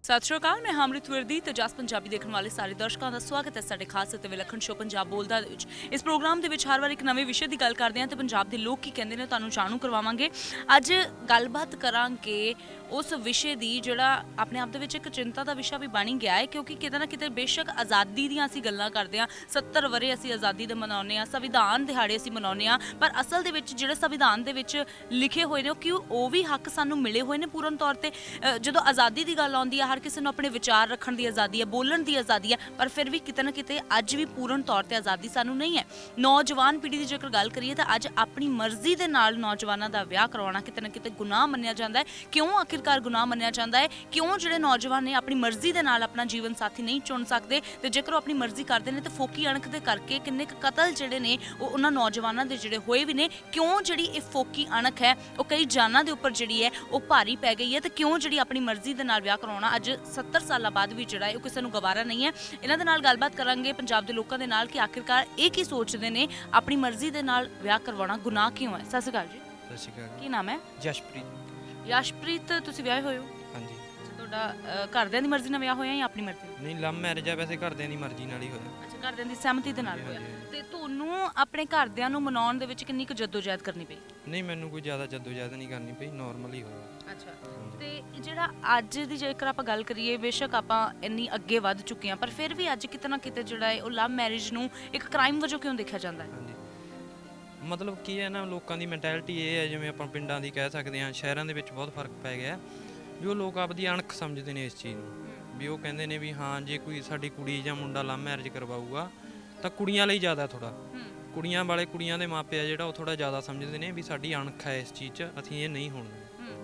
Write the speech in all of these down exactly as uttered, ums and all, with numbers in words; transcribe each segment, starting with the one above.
सत श्री अकाल, मैं हामृत विरदी ते जस पंजाबी देखने वाले सारे दर्शकों का स्वागत है साडे खास ते विलखण शो पंजाब बोलदा दे विच। इस प्रोग्राम दे विच हर वार एक नवे विषय की गल करदे हां ते पंजाब दे लोक की कहंदे ने तुहानूं जाणू करवावांगे। अज गलबात करांगे उस विषय की जिहड़ा अपने आप दे विच एक चिंता का विषय भी बन गया है, क्योंकि किते ना किते बेशक आज़ादी दीआं असीं गल्लां करदे हां, सत्तर वरे असीं आज़ादी दे मनाउने हां, संविधान दिहाड़े असीं मनाउने हां, पर असल दे विच जिहड़े संविधान दे विच लिखे होए ने कि ओह भी हक सानूं मिले होए ने पूर्ण तौर ते। जदों आज़ादी की गल आउंदी है, हर किसी नूं अपने विचार रखण की आज़ादी है, बोलण की आज़ादी है, पर फिर भी किते ना किते अज भी पूर्ण तौर पर आज़ादी सानूं नहीं है। नौजवान पीढ़ी की जेकर गल करिए तो अज अपनी मर्जी के नाल नौजवानों का विआह करवाना किते ना किते गुनाह मन्निया जाता है। क्यों आखिरकार गुनाह मन्निया जाता है? क्यों जिहड़े नौजवान ने अपनी मर्जी के नाल अपना जीवन साथी नहीं चुन सकते, तो जेकर वो अपनी मर्जी करते हैं तो फोकी अणख के करके किन्ने कतल जिहड़े ने उन्हां नौजवानों के जिहड़े होए भी ने। क्यों जिहड़ी ये फोकी अणख है वो कई जानां दे उपर जिहड़ी है वो भारी पै गई है, तो क्यों जिहड़ी अपनी मर्जी के नाल विआह करवाउणा अज सत्तर साल बाद भी जिहड़ा है किसी नूं गवारा नहीं है। इन्हां दे नाल गलबात करांगे पंजाब दे लोकां दे नाल कि आखिरकार ये की सोचते हैं, अपनी मर्जी के नाल विआह करवाउणा गुनाह क्यों है। सत श्री अकाल जी। सत श्री अकाल। की नाम है? यशप्रीत। यशप्रीत, तुसीं विआहे होए हो? हाँ जी। ਤੁਹਾਡਾ ਘਰਦਿਆਂ ਦੀ ਮਰਜ਼ੀ ਨਾਲ ਵਿਆਹ ਹੋਇਆ ਜਾਂ ਆਪਣੀ ਮਰਜ਼ੀ ਨਾਲ? ਨਹੀਂ, ਲਵ ਮੈਰਿਜ ਆ, ਵੈਸੇ ਘਰਦਿਆਂ ਦੀ ਮਰਜ਼ੀ ਨਾਲ ਹੀ ਹੋਇਆ। ਅੱਛਾ, ਘਰਦਿਆਂ ਦੀ ਸਹਿਮਤੀ ਦੇ ਨਾਲ ਹੋਇਆ। ਤੇ ਤੁਹਾਨੂੰ ਆਪਣੇ ਘਰਦਿਆਂ ਨੂੰ ਮਨਾਉਣ ਦੇ ਵਿੱਚ ਕਿੰਨੀ ਕੁ ਜਦੋਜਹਿਦ ਕਰਨੀ ਪਈ? ਨਹੀਂ, ਮੈਨੂੰ ਕੋਈ ਜ਼ਿਆਦਾ ਜਦੋਜਹਿਦ ਨਹੀਂ ਕਰਨੀ ਪਈ, ਨਾਰਮਲ ਹੀ ਹੋਇਆ। ਅੱਛਾ, ਤੇ ਜਿਹੜਾ ਅੱਜ ਦੀ ਜੇਕਰ ਆਪਾਂ ਗੱਲ ਕਰੀਏ, ਬੇਸ਼ੱਕ ਆਪਾਂ ਇੰਨੀ ਅੱਗੇ ਵੱਧ ਚੁੱਕੇ ਹਾਂ, ਪਰ ਫਿਰ ਵੀ ਅੱਜ ਕਿਤੇ ਨਾ ਕਿਤੇ ਜਿਹੜਾ ਹੈ ਉਹ ਲਵ ਮੈਰਿਜ ਨੂੰ ਇੱਕ ਕ੍ਰਾਈਮ ਵਜੋਂ ਕਿਉਂ ਦੇਖਿਆ ਜਾਂਦਾ ਹੈ? ਹਾਂਜੀ, ਮਤਲਬ ਕੀ ਹੈ ਨਾ, ਲੋਕਾਂ ਦੀ ਮੈਂਟੈਲਿਟੀ ਇਹ ਹੈ, ਜਿਵੇਂ ਆਪਾਂ ਪਿੰਡਾਂ ਦੀ ਕਹਿ ਸਕਦੇ ਹਾਂ, ਸ਼ਹਿਰਾਂ ਦੇ ਵਿੱਚ ਬਹੁਤ ਫਰਕ ਪੈ ਗਿਆ। ਜੋ ਲੋਕ ਆਪਦੀ ਅਣਖ ਸਮਝਦੇ ਨੇ ਇਸ ਚੀਜ਼ ਨੂੰ, ਵੀ ਉਹ ਕਹਿੰਦੇ ਨੇ ਵੀ ਹਾਂ ਜੇ ਕੋਈ ਸਾਡੀ ਕੁੜੀ ਜਾਂ ਮੁੰਡਾ ਲਵ ਮੈਰਿਜ ਕਰਵਾਊਗਾ ਤਾਂ ਕੁੜੀਆਂ ਲਈ ਜ਼ਿਆਦਾ, ਥੋੜ੍ਹਾ ਕੁੜੀਆਂ ਵਾਲੇ ਕੁੜੀਆਂ ਦੇ ਮਾਪੇ ਆ ਜਿਹੜਾ ਉਹ ਥੋੜ੍ਹਾ ਜ਼ਿਆਦਾ ਸਮਝਦੇ ਨੇ ਵੀ ਸਾਡੀ ਅਣਖ ਹੈ ਇਸ ਚੀਜ਼ 'ਚ, ਅਸੀਂ ਇਹ ਨਹੀਂ ਹੋਣ ਦੇਣਾ।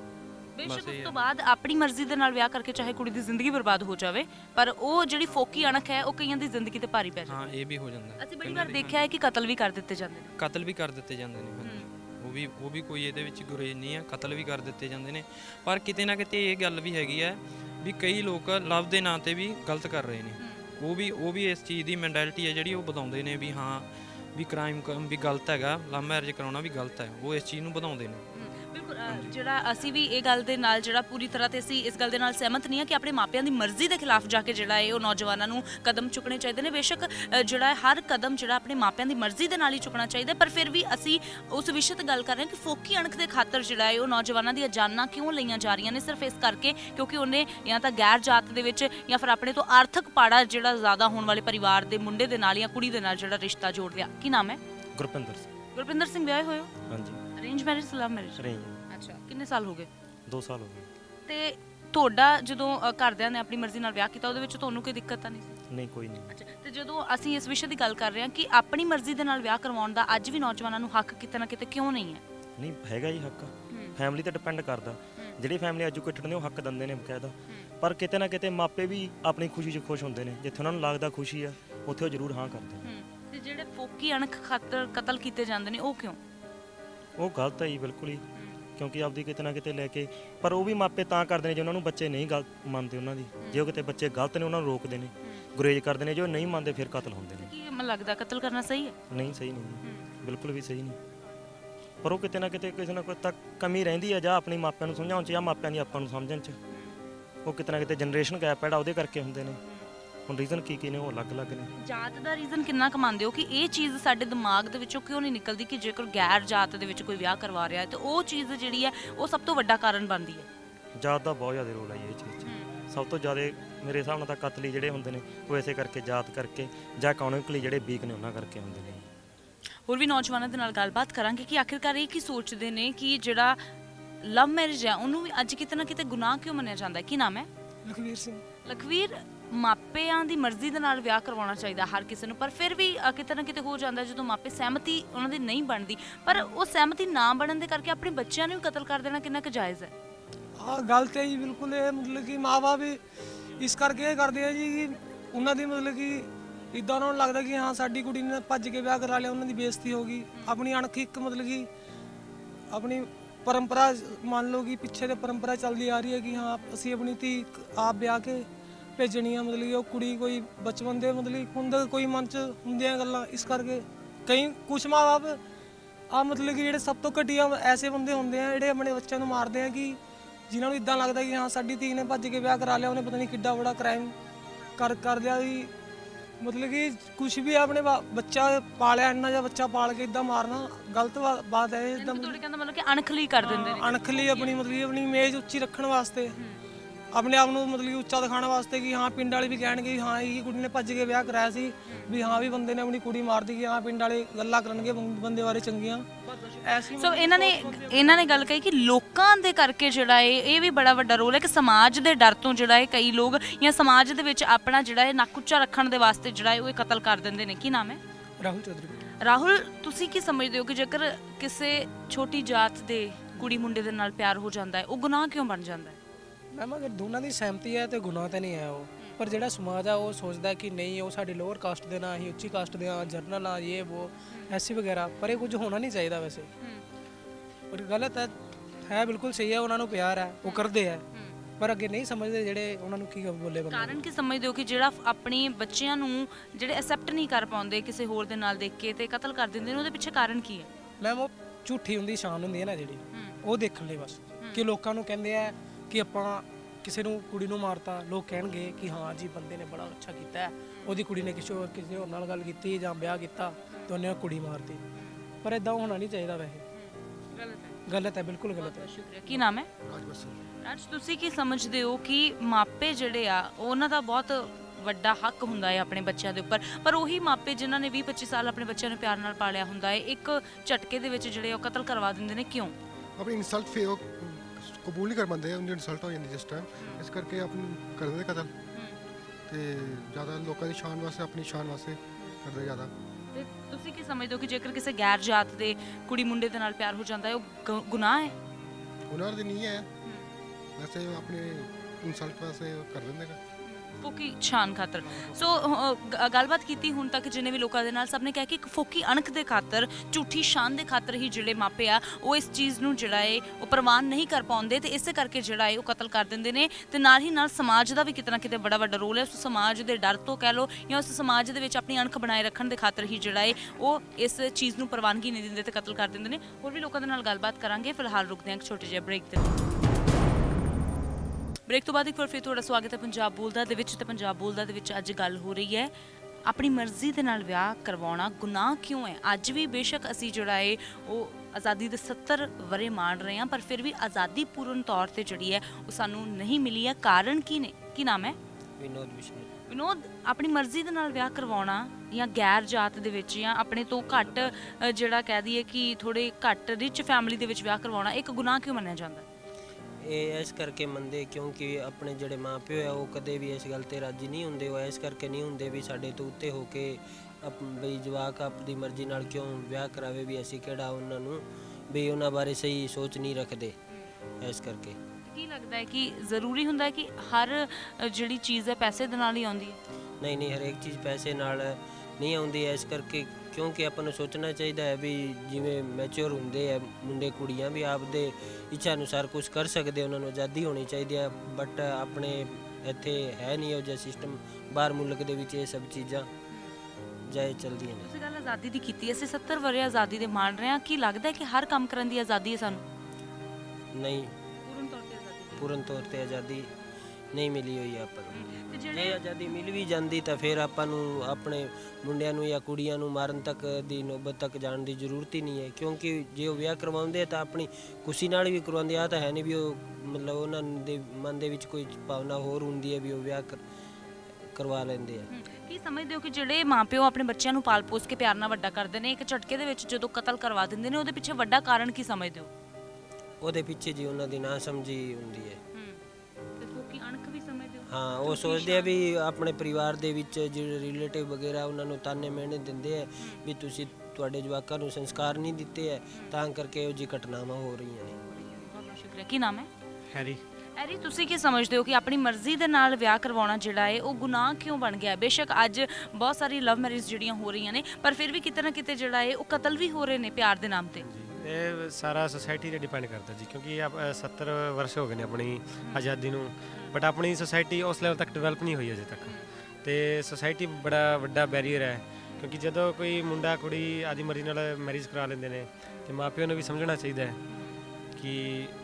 ਬੇਸ਼ੱਕ ਉਸ ਤੋਂ ਬਾਅਦ ਆਪਣੀ ਮਰਜ਼ੀ ਦੇ ਨਾਲ ਵਿਆਹ ਕਰਕੇ ਚਾਹੇ ਕੁੜੀ ਦੀ ਜ਼ਿੰਦਗੀ ਬਰਬਾਦ ਹੋ ਜਾਵੇ, ਪਰ ਉਹ ਜਿਹੜੀ ਫੋਕੀ ਅਣਖ ਹੈ ਉਹ ਕਈਆਂ ਦੀ ਜ਼ਿੰਦਗੀ ਤੇ ਭਾਰੀ ਪੈ ਜਾਂਦੀ। ਹਾਂ, ਇਹ ਵੀ ਹੋ ਜਾਂਦਾ। ਅਸੀਂ ਬੜੀ ਵਾਰ ਦੇਖਿਆ ਹੈ ਕਿ ਕਤਲ ਵੀ ਕਰ ਦਿੱਤੇ ਜਾਂਦੇ ਨੇ। ਕਤਲ ਵੀ ਕਰ ਦਿੱਤੇ ਜਾਂਦੇ ਨੇ, ਹਾਂਜੀ। ਉਹ ਵੀ ਉਹ ਵੀ ਕੋਈ ਇਹਦੇ ਵਿੱਚ ਗੁਰੇਜ਼ ਨਹੀਂ ਹੈ, ਕਤਲ ਵੀ ਕਰ ਦਿੱਤੇ ਜਾਂਦੇ ਨੇ। ਪਰ ਕਿਤੇ ਨਾ ਕਿਤੇ ਇਹ ਗੱਲ ਵੀ ਹੈਗੀ ਹੈ ਵੀ ਕਈ ਲੋਕ ਲਵ ਦੇ ਨਾਂ 'ਤੇ ਵੀ ਗਲਤ ਕਰ ਰਹੇ ਨੇ। ਉਹ ਵੀ ਉਹ ਵੀ ਇਸ ਚੀਜ਼ ਦੀ ਮੈਂਟੈਲਿਟੀ ਹੈ ਜਿਹੜੀ ਉਹ ਵਧਾਉਂਦੇ ਨੇ ਵੀ ਹਾਂ ਵੀ ਕ੍ਰਾਈਮ ਵੀ ਗਲਤ ਹੈਗਾ, ਲਵ ਮੈਰਿਜ ਕਰਾਉਣਾ ਵੀ ਗਲਤ ਹੈ, ਉਹ ਇਸ ਚੀਜ਼ ਨੂੰ ਵਧਾਉਂਦੇ ਨੇ। ਬਿਲਕੁਲ, ਜਿਹੜਾ ਅਸੀਂ ਵੀ ਇਹ ਗੱਲ ਦੇ ਨਾਲ ਜਿਹੜਾ ਪੂਰੀ ਤਰ੍ਹਾਂ ਤੇ ਅਸੀਂ ਇਸ ਗੱਲ ਦੇ ਨਾਲ ਸਹਿਮਤ ਨਹੀਂ ਹਾਂ ਕਿ ਆਪਣੇ ਮਾਪਿਆਂ ਦੀ ਮਰਜ਼ੀ ਦੇ ਖਿਲਾਫ ਜਾ ਕੇ ਜਿਹੜਾ ਹੈ ਉਹ ਨੌਜਵਾਨਾਂ ਨੂੰ ਕਦਮ ਚੁੱਕਣੇ ਚਾਹੀਦੇ ਨੇ। ਬੇਸ਼ੱਕ ਜਿਹੜਾ ਹਰ ਕਦਮ ਜਿਹੜਾ ਆਪਣੇ ਮਾਪਿਆਂ ਦੀ ਮਰਜ਼ੀ ਦੇ ਨਾਲ ਹੀ ਚੁੱਕਣਾ ਚਾਹੀਦਾ, ਪਰ ਫਿਰ ਵੀ ਅਸੀਂ ਉਸ ਵਿਸ਼ੇ ਤੇ ਗੱਲ ਕਰ ਰਹੇ ਹਾਂ ਕਿ ਫੋਕੀ ਅਣਖ ਦੇ ਖਾਤਰ ਜਿਹੜਾ ਹੈ ਉਹ ਨੌਜਵਾਨਾਂ ਦੀਆਂ ਜਾਨਾਂ ਕਿਉਂ ਲਈਆਂ ਜਾ ਰਹੀਆਂ ਨੇ, ਸਿਰਫ ਇਸ ਕਰਕੇ ਕਿਉਂਕਿ ਉਹਨੇ ਜਾਂ ਤਾਂ ਗੈਰ ਜਾਤ ਦੇ ਵਿੱਚ ਜਾਂ ਫਿਰ ਆਪਣੇ ਤੋਂ ਆਰਥਿਕ ਪਾੜਾ ਜਿਹੜਾ ਜ਼ਿਆਦਾ ਹੋਣ ਵਾਲੇ ਪਰਿਵਾਰ ਦੇ ਮੁੰਡੇ ਦੇ ਨਾਲ ਜਾਂ ਕੁੜੀ ਦੇ ਨਾਲ ਜਿਹੜਾ ਰਿਸ਼ਤਾ ਜੋੜ ਲਿਆ। ਕੀ ਨਾਮ ਹੈ? ਗੁਰਪਿੰਦਰ ਸਿੰਘ। ਗੁਰਪਿੰਦਰ ਸਿੰਘ, ਵਿਆਹੇ ਹੋਏ ਹੋ? ਹਾਂਜੀ। Arrange marriage, love marriage? Arrange. ਅੱਛਾ, ਕਿੰਨੇ ਸਾਲ ਹੋ ਗਏ? ਦੋ ਸਾਲ ਹੋ ਗਏ। ਤੇ ਤੁਹਾਡਾ ਜਦੋਂ ਘਰਦਿਆਂ ਨੇ ਆਪਣੀ ਮਰਜ਼ੀ ਨਾਲ ਵਿਆਹ ਕੀਤਾ ਉਹਦੇ ਵਿੱਚ ਤੁਹਾਨੂੰ ਕੋਈ ਦਿੱਕਤ ਤਾਂ ਨਹੀਂ ਸੀ? ਨਹੀਂ, ਕੋਈ ਨਹੀਂ। ਅੱਛਾ, ਤੇ ਜਦੋਂ ਅਸੀਂ ਇਸ ਵਿਸ਼ੇ ਦੀ ਗੱਲ ਕਰ ਰਹੇ ਹਾਂ ਕਿ ਆਪਣੀ ਮਰਜ਼ੀ ਦੇ ਨਾਲ ਵਿਆਹ ਕਰਵਾਉਣ ਦਾ ਅੱਜ ਵੀ ਨੌਜਵਾਨਾਂ ਨੂੰ ਹੱਕ ਕਿਤੇ ਨਾ ਕਿਤੇ ਕਿਉਂ ਨਹੀਂ ਹੈ? ਨਹੀਂ, ਹੈਗਾ ਜੀ ਹੱਕ। ਫੈਮਿਲੀ ਤੇ ਡਿਪੈਂਡ ਕਰਦਾ, ਜਿਹੜੀ ਫੈਮਿਲੀ ਐਜੂਕੇਟਡ ਨੇ ਉਹ ਹੱਕ ਦਿੰਦੇ ਨੇ ਬਕਾਇਦਾ, ਪਰ ਕਿਤੇ ਨਾ ਕਿਤੇ ਮਾਪੇ ਵੀ ਆਪਣੀ ਖੁਸ਼ੀ 'ਚ ਖੁਸ਼ ਹੁੰਦੇ ਨੇ, ਜਿੱਥੇ ਉਹਨਾਂ ਨੂੰ ਲੱਗਦਾ ਖੁਸ਼ੀ ਆ ਉੱਥੇ ਉਹ ਜ਼ਰੂਰ ਹਾਂ ਕਰਦੇ ਨੇ। ਤੇ ਜਿਹੜੇ ਫੋਕੀ ਅਣਖ ਖਾਤਰ ਕਤਲ ਕੀਤੇ ਜਾਂਦੇ ਨੇ ਉਹ ਕਿਉਂ? ਉਹ ਗਲਤ ਹੈ ਜੀ, ਬਿਲਕੁਲ ਹੀ, ਕਿਉਂਕਿ ਆਪਦੀ ਕਿਤੇ ਨਾ ਕਿਤੇ ਲੈ ਕੇ, ਪਰ ਉਹ ਵੀ ਮਾਪੇ ਤਾਂ ਕਰਦੇ ਨੇ ਜੇ ਉਹਨਾਂ ਨੂੰ ਬੱਚੇ ਨਹੀਂ ਗਲਤ ਮੰਨਦੇ ਉਹਨਾਂ ਦੀ, ਜੇ ਉਹ ਕਿਤੇ ਬੱਚੇ ਗਲਤ ਨੇ ਉਹਨਾਂ ਨੂੰ ਰੋਕਦੇ ਨੇ, ਗੁਰੇਜ਼ ਕਰਦੇ ਨੇ, ਜੋ ਨਹੀਂ ਮੰਨਦੇ ਫਿਰ ਕਤਲ ਹੁੰਦੇ ਨੇ। ਕੀ ਮੈਨੂੰ ਲੱਗਦਾ ਕਤਲ ਕਰਨਾ ਸਹੀ ਹੈ? ਨਹੀਂ, ਸਹੀ ਨਹੀਂ, ਬਿਲਕੁਲ ਵੀ ਸਹੀ ਨਹੀਂ, ਪਰ ਉਹ ਕਿਤੇ ਨਾ ਕਿਤੇ ਕਿਸੇ ਨਾ ਕੋਈ ਤੱਕ ਕਮੀ ਰਹਿੰਦੀ ਹੈ, ਜਾਂ ਆਪਣੀ ਮਾਪਿਆਂ ਨੂੰ ਸਮਝਾਉਣ 'ਚ ਜਾਂ ਮਾਪਿਆਂ ਦੀ ਆਪਾਂ ਨੂੰ ਸਮਝਣ 'ਚ, ਉਹ ਕਿਤੇ ਨਾ ਕਿਤੇ ਜਨਰੇਸ਼ਨ ਗੈਪ ਹੈ ਉਹਦੇ ਕਰਕੇ ਹੁੰਦੇ ਨੇ। ਹੁਣ ਰੀਜ਼ਨ ਕੀ ਕੀ ਨੇ ਉਹ ਅਲੱਗ-ਅਲੱਗ ਨੇ। ਜਾਤ ਦਾ ਰੀਜ਼ਨ ਕਿੰਨਾ ਕੁ ਮੰਨਦੇ ਹੋ ਕਿ ਇਹ ਚੀਜ਼ ਸਾਡੇ ਦਿਮਾਗ ਦੇ ਵਿੱਚੋਂ ਕਿਉਂ ਨਹੀਂ ਨਿਕਲਦੀ ਕਿ ਜੇਕਰ ਗੈਰ ਜਾਤ ਦੇ ਵਿੱਚ ਕੋਈ ਵਿਆਹ ਕਰਵਾ ਰਿਹਾ ਹੈ ਤਾਂ ਉਹ ਚੀਜ਼ ਜਿਹੜੀ ਹੈ ਉਹ ਸਭ ਤੋਂ ਵੱਡਾ ਕਾਰਨ ਬਣਦੀ ਹੈ? ਜਾਤ ਦਾ ਬਹੁਤ ਜ਼ਿਆਦਾ ਰੋਲ ਹੈ ਇਹ ਚੀਜ਼ 'ਚ। ਸਭ ਤੋਂ ਜ਼ਿਆਦਾ ਮੇਰੇ ਹਿਸਾਬ ਨਾਲ ਤਾਂ ਕਤਲ ਜਿਹੜੇ ਹੁੰਦੇ ਨੇ ਉਹ ਇਸੇ ਕਰਕੇ, ਜਾਤ ਕਰਕੇ ਜਾਂ ਇਕਨੋਮਿਕਲੀ ਜਿਹੜੇ ਵੀਕ ਨੇ ਉਹਨਾਂ ਕਰਕੇ ਹੁੰਦੇ ਨੇ। ਹੋਰ ਵੀ ਨੌਜਵਾਨਾਂ ਦੇ ਨਾਲ ਗੱਲਬਾਤ ਕਰਾਂਗੇ ਕਿ ਆਖਿਰਕਾਰ ਇਹ ਕੀ ਸੋਚਦੇ ਨੇ ਕਿ ਜਿਹੜਾ ਲਵ ਮੈਰਿਜ ਹੈ ਉਹਨੂੰ ਵੀ ਅੱਜ ਕਿਤੇ ਨਾ ਕਿਤੇ ਗੁਨਾਹ ਕਿਉਂ ਮੰਨਿਆ ਜਾਂਦਾ ਹੈ। ਕੀ ਨਾਮ ਹੈ? ਲਖਵੀਰ ਸਿੰਘ। ਲਖਵੀਰ, ਮਾਪਿਆਂ ਦੀ ਮਰਜ਼ੀ ਦੇ ਨਾਲ ਵਿਆਹ ਕਰਵਾਉਣਾ ਚਾਹੀਦਾ ਹਰ ਕਿਸੇ ਨੂੰ, ਪਰ ਫਿਰ ਵੀ ਕਿਤੇ ਨਾ ਕਿਤੇ ਹੋ ਜਾਂਦਾ ਜਦੋਂ ਮਾਪੇ ਸਹਿਮਤੀ ਉਹਨਾਂ ਦੀ ਨਹੀਂ ਬਣਦੀ, ਪਰ ਉਹ ਸਹਿਮਤੀ ਨਾ ਬਣਨ ਦੇ ਕਰਕੇ ਆਪਣੇ ਬੱਚਿਆਂ ਨੂੰ ਵੀ ਕਤਲ ਕਰ ਦੇਣਾ ਕਿੰਨਾ ਕੁ ਜਾਇਜ਼ ਹੈ? ਹਾਂ, ਗਲਤ ਹੈ ਜੀ, ਬਿਲਕੁਲ। ਇਹ ਮਤਲਬ ਕਿ ਮਾਂ ਬਾਪ ਵੀ ਇਸ ਕਰਕੇ ਇਹ ਕਰਦੇ ਆ ਜੀ ਕਿ ਉਹਨਾਂ ਦੀ ਮਤਲਬ ਕਿ ਇੱਦਾਂ ਉਹਨਾਂ ਨੂੰ ਲੱਗਦਾ ਕਿ ਹਾਂ ਸਾਡੀ ਕੁੜੀ ਨੇ ਭੱਜ ਕੇ ਵਿਆਹ ਕਰਾ ਲਿਆ, ਉਹਨਾਂ ਦੀ ਬੇਇੱਜ਼ਤੀ ਹੋ ਗਈ। ਆਪਣੀ ਅਣਖ ਇੱਕ ਮਤਲਬ ਕਿ ਆਪਣੀ ਪਰੰਪਰਾ ਮੰਨ ਲਓ ਕਿ ਪਿੱਛੇ ਦੇ ਪਰੰਪਰਾ ਚੱਲਦੀ ਆ ਰਹੀ ਹੈ ਕਿ ਹਾਂ ਅਸੀਂ ਆਪਣੀ ਧੀ ਆਪ ਵਿਆਹ ਕੇ ਭੇਜਣੀ ਆ, ਮਤਲਬ ਕਿ ਉਹ ਕੁੜੀ ਕੋਈ ਬਚਪਨ ਦੇ ਮਤਲਬ ਹੁੰਦਾ ਕੋਈ ਮਨ 'ਚ ਹੁੰਦੀਆਂ ਗੱਲਾਂ, ਇਸ ਕਰਕੇ ਕਈ ਕੁਛ ਮਾਂ ਬਾਪ ਆ ਮਤਲਬ ਕਿ ਜਿਹੜੇ ਸਭ ਤੋਂ ਘਟੀਆ ਐਸੇ ਬੰਦੇ ਹੁੰਦੇ ਆ ਜਿਹੜੇ ਆਪਣੇ ਬੱਚਿਆਂ ਨੂੰ ਮਾਰਦੇ ਆ ਕਿ ਜਿਨ੍ਹਾਂ ਨੂੰ ਇਦਾਂ ਲੱਗਦਾ ਕਿ ਹਾਂ ਸਾਡੀ ਧੀ ਨੇ ਭੱਜ ਕੇ ਵਿਆਹ ਕਰਾ ਲਿਆ, ਉਹਨੇ ਪਤਾ ਨਹੀਂ ਕਿੱਡਾ ਬੜਾ ਕ੍ਰਾਈਮ ਕਰ ਕਰ ਲਿਆ ਵੀ ਮਤਲਬ ਕਿ ਕੁਝ ਵੀ ਆਪਣੇ ਬਾ- ਬੱਚਾ ਪਾਲਿਆ, ਇੰਨਾ ਜਿਹਾ ਬੱਚਾ ਪਾਲ ਕੇ ਇਦਾਂ ਮਾਰਨਾ ਗਲਤ ਬਾ- ਬਾਤ ਹੈ ਇਦਾਂ। ਤੁਹਾਡੇ ਕਹਿੰਦਾ ਮਤਲਬ ਕਿ ਅਣਖਲੀ ਕਰ ਦਿੰਦੇ ਨੇ। ਅਣਖ ਲਈ ਆਪਣੀ ਮਤਲਬ ਕਿ ਆਪਣੀ ਇਮੇਜ ਉੱਚੀ ਰੱਖਣ ਵਾਸਤੇ, ਆਪਣੇ ਆਪ ਨੂੰ ਮਤਲਬ ਕਿ ਉੱਚਾ ਦਿਖਾਉਣ ਵਾਸਤੇ ਕਿ ਹਾਂ ਪਿੰਡ ਵਾਲੇ ਵੀ ਕਹਿਣਗੇ ਵੀ ਹਾਂ ਇਹ ਕੁੜੀ ਨੇ ਭੱਜ ਕੇ ਵਿਆਹ ਕਰਾਇਆ ਸੀ, ਵੀ ਹਾਂ ਵੀ ਬੰਦੇ ਨੇ ਆਪਣੀ ਕੁੜੀ ਮਾਰ ਦਿੱਤੀ, ਹਾਂ ਪਿੰਡ ਵਾਲੇ ਗੱਲਾਂ ਕਰਨਗੇ ਬੰ- ਬੰਦੇ ਬਾਰੇ ਚੰਗੀਆਂ ਐਸੀ। ਸੋ ਇਹਨਾਂ ਨੇ ਇਹਨਾਂ ਨੇ ਗੱਲ ਕਹੀ ਕਿ ਲੋਕਾਂ ਦੇ ਕਰਕੇ ਜਿਹੜਾ ਹੈ ਇਹ ਵੀ ਬੜਾ ਵੱਡਾ ਰੋਲ ਹੈ ਕਿ ਸਮਾਜ ਦੇ ਡਰ ਤੋਂ ਜਿਹੜਾ ਹੈ ਕਈ ਲੋਕ ਜਾਂ ਸਮਾਜ ਦੇ ਵਿੱਚ ਆਪਣਾ ਜਿਹੜਾ ਹੈ ਨੱਕ ਉੱਚਾ ਰੱਖਣ ਦੇ ਵਾਸਤੇ ਜਿਹੜਾ ਹੈ ਉਹ ਇਹ ਕਤਲ ਕਰ ਦਿੰਦੇ ਨੇ। ਕੀ ਨਾਮ ਹੈ? ਰਾਹੁਲ ਚੌਧਰੀ। ਰਾਹੁਲ, ਤੁਸੀਂ ਕੀ ਸਮਝਦੇ ਹੋ ਕਿ ਜੇਕਰ ਕਿਸੇ ਛੋਟੀ ਜਾਤ ਦੇ ਕੁੜੀ ਮੁੰਡੇ ਦੇ ਨਾਲ ਪਿਆਰ ਹੋ ਜਾਂਦਾ ਹੈ ਉਹ ਗੁਨਾਹ ਕਿਉਂ ਬਣ ਜਾਂਦਾ ਹੈ? ਮੈਮ ਅਗਰ ਦੋਨਾਂ ਦੀ ਸਹਿਮਤੀ ਹੈ ਤੇ ਗੁਨਾਹ ਤਾਂ ਨਹੀਂ ਹੈ ਉਹ, ਪਰ ਜਿਹੜਾ ਸਮਾਜ ਆ ਉਹ ਸੋਚਦਾ ਕਿ ਨਹੀਂ ਉਹ ਸਾਡੇ ਲੋਅਰ ਕਾਸਟ ਦੇ ਨਾਲ, ਅਸੀਂ ਉੱਚੀ ਕਾਸਟ ਦੇ ਆ, ਜਰਨਲ ਆ, ਇਹ ਉਹ ਐਸੀ ਵਗੈਰਾ, ਪਰ ਇਹ ਕੁਝ ਹੋਣਾ ਨਹੀਂ ਚਾਹੀਦਾ ਵੈਸੇ। ਪਰ ਗਲਤ ਹੈ ਹੈ ਬਿਲਕੁਲ ਸਹੀ ਹੈ, ਉਹਨਾਂ ਨੂੰ ਪਿਆਰ ਹੈ ਉਹ ਕਰਦੇ ਹੈ, ਪਰ ਅੱਗੇ ਨਹੀਂ ਸਮਝਦੇ ਜਿਹੜੇ ਉਹਨਾਂ ਨੂੰ ਕੀ ਬੋਲੇ ਬੰਦੇ। ਕਾਰਨ ਕੀ ਸਮਝਦੇ ਹੋ ਕਿ ਜਿਹੜਾ ਆਪਣੀ ਬੱਚਿਆਂ ਨੂੰ ਜਿਹੜੇ ਐਕਸੈਪਟ ਨਹੀਂ ਕਰ ਪਾਉਂਦੇ ਕਿਸੇ ਹੋਰ ਦੇ ਨਾਲ ਦੇਖ ਕੇ ਤੇ ਕਤਲ ਕਰ ਦਿੰਦੇ ਨੇ, ਉਹਦੇ ਪਿੱਛੇ ਕਾਰਨ ਕੀ ਹੈ? ਮੈਮ ਉਹ ਝੂਠੀ ਹੁੰਦੀ ਸ਼ਾਨ ਹੁੰਦੀ ਹੈ ਨਾ ਜਿਹੜੀ, ਉਹ ਦੇਖਣ ਲਈ ਬਸ ਕਿ ਲੋਕਾਂ ਨੂੰ ਕਹਿੰਦੇ ਆ ਕਿ ਆਪਾਂ ਕਿਸੇ ਨੂੰ ਕੁੜੀ ਨੂੰ ਮਾਰਤਾ, ਲੋਕ ਕਹਿਣਗੇ ਕਿ ਹਾਂ ਜੀ ਬੰਦੇ ਨੇ ਬੜਾ ਅੱਛਾ ਕੀਤਾ ਹੈ, ਉਹਦੀ ਕੁੜੀ ਨੇ ਕਿਸੇ ਹੋਰ ਕਿਸੇ ਹੋਰ ਨਾਲ ਗੱਲ ਕੀਤੀ ਜਾਂ ਵਿਆਹ ਕੀਤਾ ਤੇ ਉਹਨੇ ਕੁੜੀ ਮਾਰਤੀ, ਪਰ ਇਦਾਂ ਹੋਣਾ ਨਹੀਂ ਚਾਹੀਦਾ ਵੈਸੇ। ਗਲਤ ਹੈ। ਗਲਤ ਹੈ, ਬਿਲਕੁਲ ਗਲਤ ਹੈ। ਸ਼ੁਕਰੀਆ। ਕੀ ਨਾਮ ਹੈ? ਰਾਜ, ਤੁਸੀਂ ਕੀ ਸਮਝਦੇ ਹੋ ਕਿ ਮਾਪੇ ਜਿਹੜੇ ਆ ਉਹਨਾਂ ਦਾ ਬਹੁਤ ਵੱਡਾ ਹੱਕ ਹੁੰਦਾ ਹੈ ਆਪਣੇ ਬੱਚਿਆਂ ਦੇ ਉੱਪਰ, ਪਰ ਉਹੀ ਮਾਪੇ ਜਿਨ੍ਹਾਂ ਨੇ ਵੀਹ ਪੱਚੀ ਸਾਲ ਆਪਣੇ ਬੱਚਿਆਂ ਨੂੰ ਪਿਆਰ ਨਾਲ ਪਾਲਿਆ ਹੁੰਦਾ ਹੈ ਇੱਕ ਝਟਕੇ ਦੇ ਵਿੱਚ ਜਿਹੜੇ ਉਹ ਕਤਲ ਕਰਵਾ ਦਿੰਦੇ ਨੇ, ਕਿਉਂ? ਆਪਣੀ ਇਨਸਲਟ ਫੇ ਉਹ ਕਬੂਲ ਨਹੀਂ ਕਰ ਪਾਉਂਦੇ, ਉਹਦੀ ਇਨਸਲਟ ਹੋ ਜਾਂਦੀ ਜਿਸ ਟਾਈਮ, ਇਸ ਕਰਕੇ ਆਪਣੀ ਕਰ ਦਿੰਦੇ ਕਤਲ। ਤੇ ਜ਼ਿਆਦਾ ਲੋਕਾਂ ਦੀ ਸ਼ਾਨ ਵਾਸਤੇ, ਆਪਣੀ ਸ਼ਾਨ ਵਾਸਤੇ ਕਰਦੇ ਜ਼ਿਆਦਾ। ਤੇ ਤੁਸੀਂ ਕੀ ਸਮਝਦੇ ਹੋ ਕਿ ਜੇਕਰ ਕਿਸੇ ਗੈਰ ਜਾਤ ਦੇ ਕੁੜੀ ਮੁੰਡੇ ਦੇ ਨਾਲ ਪਿਆਰ ਹੋ ਜਾਂਦਾ ਹੈ ਉਹ ਗ- ਗੁਨਾਹ ਹੈ? ਉਹਨਾਂ ਦੀ ਨਹੀਂ ਹੈ, ਵੈਸੇ ਆਪਣੇ ਇਨਸਲਟ ਵਾਸਤੇ ਕਰ ਦਿੰਦੇ ਨੇ। ਫੋਕੀ ਸ਼ਾਨ ਖਾਤਰ। ਸੋ ਅ, ਗ- ਗੱਲਬਾਤ ਕੀਤੀ ਹੁਣ ਤੱਕ ਜਿੰਨੇ ਵੀ ਲੋਕਾਂ ਦੇ ਨਾਲ, ਸਭ ਨੇ ਕਿਹਾ ਕਿ ਇੱਕ ਫੋਕੀ ਅਣਖ ਦੇ ਖਾਤਰ, ਝੂਠੀ ਸ਼ਾਨ ਦੇ ਖਾਤਰ ਹੀ ਜਿਹੜੇ ਮਾਪੇ ਆ ਉਹ ਇਸ ਚੀਜ਼ ਨੂੰ ਜਿਹੜਾ ਹੈ ਉਹ ਪ੍ਰਵਾਨ ਨਹੀਂ ਕਰ ਪਾਉਂਦੇ ਤੇ ਇਸੇ ਕਰਕੇ ਜਿਹੜਾ ਹੈ ਉਹ ਕਤਲ ਕਰ ਦਿੰਦੇ ਨੇ। ਤੇ ਨਾਲ ਹੀ ਨਾਲ ਸਮਾਜ ਦਾ ਵੀ ਕਿਤੇ ਨਾ ਕਿਤੇ ਬੜਾ ਵੱਡਾ ਰੋਲ ਹੈ, ਉਸ ਸਮਾਜ ਦੇ ਡਰ ਤੋਂ ਕਹਿ ਲਓ ਜਾਂ ਉਸ ਸਮਾਜ ਦੇ ਵਿੱਚ ਆਪਣੀ ਅਣਖ ਬਣਾਏ ਰੱਖਣ ਦੇ ਖਾਤਰ ਹੀ ਜਿਹੜਾ ਹੈ ਉਹ ਇਸ ਚੀਜ਼ ਨੂੰ ਪ੍ਰਵਾਨਗੀ ਨਹੀਂ ਦਿੰਦੇ ਤੇ ਕਤਲ ਕਰ ਦਿੰਦੇ ਨੇ। ਹੋਰ ਵੀ ਲੋਕਾਂ ਦੇ ਨਾਲ ਗੱਲਬਾਤ ਕਰਾਂਗੇ, ਫਿਲਹਾਲ ਰੁਕਦੇ ਹਾਂ ਇੱਕ ਛੋਟੇ ਜਿਹੇ ਬ੍ਰੇਕ ਤੇ। ਬ੍ਰੇਕ ਤੋਂ ਬਾਅਦ ਇੱਕ ਵਾਰ ਫਿਰ ਤੁਹਾਡਾ ਸਵਾਗਤ ਹੈ ਪੰਜਾਬ ਬੋਲਦਾ ਦੇ ਵਿੱਚ। ਤੇ ਪੰਜਾਬ ਬੋਲਦਾ ਦੇ ਵਿੱਚ ਅੱਜ ਗੱਲ ਹੋ ਰਹੀ ਹੈ ਆਪਣੀ ਮਰਜ਼ੀ ਦੇ ਨਾਲ ਵਿਆਹ ਕਰਵਾਉਣਾ ਗੁਨਾਹ ਕਿਉਂ ਹੈ। ਅੱਜ ਵੀ ਬੇਸ਼ੱਕ ਅਸੀਂ ਜਿਹੜਾ ਹੈ ਉਹ ਆਜ਼ਾਦੀ ਦੇ ਸੱਤਰ ਵਰੇ ਮਾਣ ਰਹੇ ਹਾਂ, ਪਰ ਫਿਰ ਵੀ ਆਜ਼ਾਦੀ ਪੂਰਨ ਤੌਰ ਤੇ ਜਿਹੜੀ ਹੈ ਉਹ ਸਾਨੂੰ ਨਹੀਂ ਮਿਲੀ ਹੈ। ਕਾਰਨ ਕੀ ਨੇ? ਕੀ ਨਾਮ ਹੈ? ਵਿਨੋਦ ਵਿਸ਼ਨੂੰ। ਵਿਨੋਦ, ਆਪਣੀ ਮਰਜ਼ੀ ਦੇ ਨਾਲ ਵਿਆਹ ਕਰਵਾਉਣਾ ਜਾਂ ਗੈਰ ਜਾਤ ਦੇ ਵਿੱਚ ਜਾਂ ਆਪਣੇ ਤੋਂ ਘੱਟ ਅ, ਜਿਹੜਾ ਕਹਿ ਦਈਏ ਕਿ ਥੋੜੇ ਘੱਟ ਰਿਚ ਫੈਮਿਲੀ ਦੇ ਵਿੱਚ ਵਿਆਹ ਕਰਵਾਉਣਾ ਇੱਕ ਗੁਨਾਹ ਕਿਉਂ ਮੰਨਿਆ ਜਾਂਦਾ? ਇਹ ਇਸ ਕਰਕੇ ਮੰਨਦੇ ਕਿਉਂਕਿ ਆਪਣੇ ਜਿਹੜੇ ਮਾਂ ਪਿਓ ਆ ਉਹ ਕਦੇ ਵੀ ਇਸ ਗੱਲ ਤੇ ਰਾਜੀ ਨਹੀਂ ਹੁੰਦੇ। ਉਹ ਇਸ ਕਰਕੇ ਨਹੀਂ ਹੁੰਦੇ ਵੀ ਸਾਡੇ ਤੋਂ ਉੱਤੇ ਹੋ ਕੇ ਅਪ ਬਈ ਜਵਾਕ ਆਪਣੀ ਮਰਜ਼ੀ ਨਾਲ ਕਿਉਂ ਵਿਆਹ ਕਰਾਵੇ, ਵੀ ਅਸੀਂ ਕਿਹੜਾ ਉਹਨਾਂ ਨੂੰ ਵੀ ਉਹਨਾਂ ਬਾਰੇ ਸਹੀ ਸੋਚ ਨਹੀਂ ਰੱਖਦੇ। ਇਸ ਕਰਕੇ ਕੀ ਲੱਗਦਾ ਹੈ ਕਿ ਜ਼ਰੂਰੀ ਹੁੰਦਾ ਹੈ ਕਿ ਹਰ ਅ, ਜਿਹੜੀ ਚੀਜ਼ ਹੈ ਪੈਸੇ ਦੇ ਨਾਲ ਹੀ ਆਉਂਦੀ ਹੈ? ਨਹੀਂ ਨਹੀਂ ਹਰੇਕ ਚੀਜ਼ ਪੈਸੇ ਨਾਲ ਨਹੀਂ ਆਉਂਦੀ। ਇਸ ਕਰਕੇ ਕਿਉਂਕਿ ਆਪਾਂ ਨੂੰ ਸੋਚਣਾ ਚਾਹੀਦਾ ਹੈ ਵੀ ਜਿਵੇਂ ਮੈਚੁਰ ਹੁੰਦੇ ਆ ਮੁੰਡੇ ਕੁੜੀਆਂ ਵੀ ਆਪਦੇ ਇੱਛਾ ਅਨੁਸਾਰ ਕੁਝ ਕਰ ਸਕਦੇ, ਉਹਨਾਂ ਨੂੰ ਆਜ਼ਾਦੀ ਹੋਣੀ ਚਾਹੀਦੀ ਹੈ। ਬਟ ਆਪਣੇ ਇੱਥੇ ਹੈ ਨਹੀਂ ਉਹ ਜਿਹਾ ਸਿਸਟਮ, ਬਾਹਰ ਮੁਲਕ ਦੇ ਵਿੱਚ ਇਹ ਸਭ ਚੀਜ਼ਾਂ ਜਾਇਜ਼ ਚੱਲਦੀਆਂ ਨੇ। ਤੁਸੀਂ ਗੱਲ ਆਜ਼ਾਦੀ ਦੀ ਕੀਤੀ, ਅਸੀਂ ਸੱਤਰ ਵਰ੍ਹੇ ਆਜ਼ਾਦੀ ਦੇ ਮਾਣ ਰਹੇ ਹਾਂ। ਕੀ ਲੱਗਦਾ ਹੈ ਕਿ ਹਰ ਕੰਮ ਕਰਨ ਦੀ ਆਜ਼ਾਦੀ ਹੈ ਸਾਨੂੰ? ਨਹੀਂ, ਪੂਰਨ ਤੌਰ ਤੇ ਆਜ਼ਾਦੀ ਪੂਰਨ ਤੌਰ ਤੇ ਆਜ਼ਾਦੀ ਨਹੀਂ ਮਿਲੀ ਹੋਈ ਹੈ ਆਪਾਂ ਨੂੰ। ਤੇ ਜੇ ਜਿਹੜੇ ਆਜ਼ਾਦੀ ਮਿਲ ਵੀ ਜਾਂਦੀ ਤਾਂ ਫਿਰ ਆਪਾਂ ਨੂੰ ਆਪਣੇ ਮੁੰਡਿਆਂ ਨੂੰ ਜਾਂ ਕੁੜੀਆਂ ਨੂੰ ਮਾਰਨ ਤੱਕ ਦੀ ਨੌਬਤ ਤੱਕ ਜਾਣ ਦੀ ਜ਼ਰੂਰਤ ਹੀ ਨਹੀਂ ਹੈ, ਕਿਉਂਕਿ ਜੇ ਉਹ ਵਿਆਹ ਕਰਵਾਉਂਦੇ ਤਾਂ ਆਪਣੀ ਖੁਸ਼ੀ ਨਾਲ ਵੀ ਕਰਵਾਉਂਦੇ ਆ। ਤਾਂ ਹੈ ਨਹੀਂ ਵੀ ਉਹ ਮਤਲਬ ਉਹਨਾਂ ਦੇ ਮਨ ਦੇ ਵਿੱਚ ਕੋਈ ਭਾਵਨਾ ਹੋਰ ਹੁੰਦੀ ਹੈ ਵੀ ਉਹ ਵਿਆਹ ਕਰ- ਕਰਵਾ ਲੈਂਦੇ ਆ। ਹਮ, ਕੀ ਸਮਝਦੇ ਹੋ ਕਿ ਜਿਹੜੇ ਮਾਪਿਓ ਆਪਣੇ ਬੱਚਿਆਂ ਨੂੰ ਪਾਲ ਪੋਸ ਕੇ ਪਿਆਰ ਨਾਲ ਵੱਡਾ ਕਰਦੇ ਨੇ, ਇੱਕ ਝਟਕੇ ਦੇ ਵਿੱਚ ਜਦੋਂ ਕਤਲ ਕਰਵਾ ਦਿੰਦੇ ਨੇ, ਉਹਦੇ ਪਿੱਛੇ ਵੱਡਾ ਕਾਰਨ ਕੀ ਸਮਝਦੇ ਹੋ? ਉਹਦੇ ਪਿੱਛੇ ਜੀ ਉਹਨਾਂ ਦੀ ਨਾ ਸਮਝੀ ਹੁੰਦੀ ਹੈ। ਤੇ ਫੋਕੀ ਅਣਖ ਵੀ ਸਮਝਦੇ ਹੋ? ਹਾਂ, ਉਹ ਸੋਚਦੇ ਆ ਵੀ ਆਪਣੇ ਪਰਿਵਾਰ ਦੇ ਵਿੱਚ ਜਿਹੜੇ ਰਿਲੇਟਿਵ ਵਗੈਰਾ ਉਹਨਾਂ ਨੂੰ ਤਾਨੇ ਮਿਹਣੇ ਦਿੰਦੇ ਆ ਵੀ ਤੁਸੀਂ ਤੁਹਾਡੇ ਜਵਾਕਾਂ ਨੂੰ ਸੰਸਕਾਰ ਨਹੀਂ ਦਿੱਤੇ ਹੈ, ਤਾਂ ਕਰਕੇ ਇਹੋ ਜਿਹੀ ਘਟਨਾਵਾਂ ਹੋ ਰਹੀਆਂ ਨੇ। ਬਹੁਤ ਬਹੁਤ ਸ਼ੁਕਰੀਆ। ਕੀ ਨਾਮ ਹੈ? ਹੈਰੀ। ਐਰੀ, ਤੁਸੀਂ ਕੀ ਸਮਝਦੇ ਹੋ ਕਿ ਆਪਣੀ ਮਰਜ਼ੀ ਦੇ ਨਾਲ ਵਿਆਹ ਕਰਵਾਉਣਾ ਜਿਹੜਾ ਹੈ ਉਹ ਗੁਨਾਹ ਕਿਉਂ ਬਣ ਗਿਆ? ਬੇਸ਼ੱਕ ਅੱਜ ਬਹੁਤ ਸਾਰੀ ਲਵ ਮੈਰਿਜ ਜਿਹੜੀਆਂ ਹੋ ਰਹੀਆਂ ਨੇ, ਪਰ ਫਿਰ ਵੀ ਕਿਤੇ ਨਾ ਕਿਤੇ ਜਿਹੜਾ ਹੈ ਉਹ ਕਤਲ ਵੀ ਹੋ ਰਹੇ ਨੇ ਪਿਆਰ ਦੇ ਨਾਮ ਤੇ। ਇਹ ਸਾਰਾ ਸੋਸਾਇਟੀ 'ਤੇ ਡਿਪੈਂਡ ਕਰਦਾ ਜੀ, ਕਿਉਂਕਿ ਆਪ ਸੱਤਰ ਵਰਸ਼ ਹੋ ਗਏ ਨੇ ਆਪਣੀ ਆਜ਼ਾਦੀ ਨੂੰ, ਬਟ ਆਪਣੀ ਸੋਸਾਇਟੀ ਉਸ ਲੈਵਲ ਤੱਕ ਡਿਵੈਲਪ ਨਹੀਂ ਹੋਈ ਅਜੇ ਤੱਕ। ਤੇ ਸੋਸਾਇਟੀ ਬੜਾ ਵੱਡਾ ਬੈਰੀਅਰ ਹੈ, ਕਿਉਂਕਿ ਜਦੋਂ ਕੋਈ ਮੁੰਡਾ ਕੁੜੀ ਆਦੀ ਮਰਜ਼ੀ ਨਾਲ ਮੈਰਿਜ ਕਰਾ ਲੈਂਦੇ ਨੇ ਤੇ ਮਾਪਿਆਂ ਨੂੰ ਵੀ ਸਮਝਣਾ ਚਾਹੀਦਾ ਹੈ ਕਿ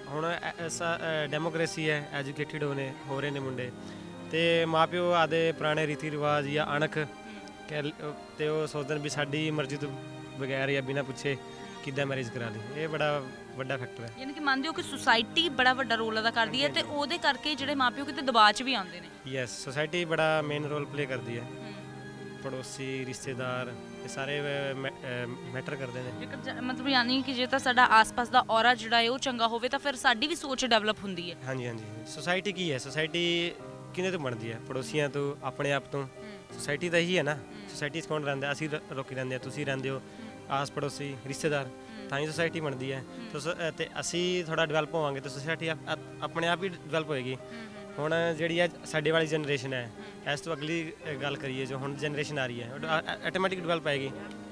ਹੁਣ ਐਸਾ ਡੈਮੋਕ੍ਰੇਸੀ ਹੈ, ਐਜੂਕੇਟਿਡ ਹੋਣੇ ਹੋ ਰਹੇ ਨੇ ਮੁੰਡੇ, ਤੇ ਮਾਪਿਓ ਆਦੇ ਪੁਰਾਣੇ ਰੀਤੀ ਰਿਵਾਜ ਜਾਂ ਅਣਖ ਕਹਿ ਤੇ ਉਹ ਸੋਚਦੇ ਨੇ ਵੀ ਸਾਡੀ ਮਰਜ਼ੀ ਤੋਂ ਬਗੈਰ ਜਾਂ ਬਿਨਾਂ ਪੁੱਛੇ ਕਿੱਦਾਂ ਮੈਰਿਜ ਕਰਾ ਲਈ। ਇਹ ਬੜਾ ਵੱਡਾ ਫੈਕਟਰ ਹੈ। ਯਾਨੀ ਕਿ ਮੰਨਦੇ ਹੋ ਕਿ ਸੁਸਾਇਟੀ ਬੜਾ ਵੱਡਾ ਰੋਲ ਅਦਾ ਕਰਦੀ ਹੈ ਤੇ ਉਹਦੇ ਕਰਕੇ ਜਿਹੜੇ ਮਾਪਿਓ ਕਿਤੇ ਦਬਾਅ 'ਚ ਵੀ ਆਉਂਦੇ ਨੇ। ਯੈਸ, ਸੁਸਾਇਟੀ ਬੜਾ ਮੇਨ ਰੋਲ ਪਲੇ ਕਰਦੀ ਹੈ। ਪੜੋਸੀ, ਰਿਸ਼ਤੇਦਾਰ, ਇਹ ਸਾਰੇ ਮੈਟਰ ਕਰਦੇ ਨੇ। ਜੇਕਰ ਮਤਲਬ ਯਾਨੀ ਕਿ ਜੇ ਤਾਂ ਸਾਡਾ ਆਸ-ਪਾਸ ਦਾ ਔਰਾ ਜਿਹੜਾ ਹੈ ਉਹ ਚੰਗਾ ਹੋਵੇ ਤਾਂ ਫਿਰ ਸਾਡੀ ਵੀ ਸੋਚ ਡਿਵੈਲਪ ਹੁੰਦੀ ਹੈ। ਹਾਂਜੀ ਹਾਂਜੀ। ਸੁਸਾਇਟੀ ਕੀ ਹੈ? ਸੁਸਾਇਟੀ ਕਿਹਦੇ ਤੋਂ ਬਣਦੀ ਹੈ? ਪੜੋਸੀਆਂ ਤੋਂ, ਆਪਣੇ ਆਪ ਤੋਂ। ਸੁਸਾਇਟੀ ਤਾਂ ਇਹੀ ਹੈ ਨਾ। ਸੁਸਾਇਟੀ 'ਚ ਕੌਣ ਰਹਿੰਦਾ? ਅਸੀਂ ਲੋਕੀ ਰਹਿੰਦੇ ਹਾਂ, ਤੁਸੀਂ ਰਹਿੰਦੇ ਹੋ, ਆਸ ਪੜੋਸੀ, ਰਿਸ਼ਤੇਦਾਰ, ਤਾਂ ਹੀ ਸੁਸਾਇਟੀ ਬਣਦੀ ਹੈ। ਤੇ ਅਸੀਂ ਥੋੜ੍ਹਾ ਡਿਵੈਲਪ ਹੋਵਾਂਗੇ ਤਾਂ ਸੁਸਾਇਟੀ ਆਪਣੇ ਆਪ ਹੀ ਡਿਵੈਲਪ ਹੋਏਗੀ। ਹੁਣ ਜਿਹੜੀ ਹੈ ਸਾਡੀ ਵਾਲੀ ਜਨਰੇਸ਼ਨ ਹੈ, ਇਸ ਤੋਂ ਅਗਲੀ ਗੱਲ ਕਰੀਏ ਜੋ ਹੁਣ ਜਨਰੇਸ਼ਨ ਆ ਰਹੀ ਹੈ, ਆਟੋਮੈਟਿਕ ਡਿਵੈਲਪ ਆਏਗੀ।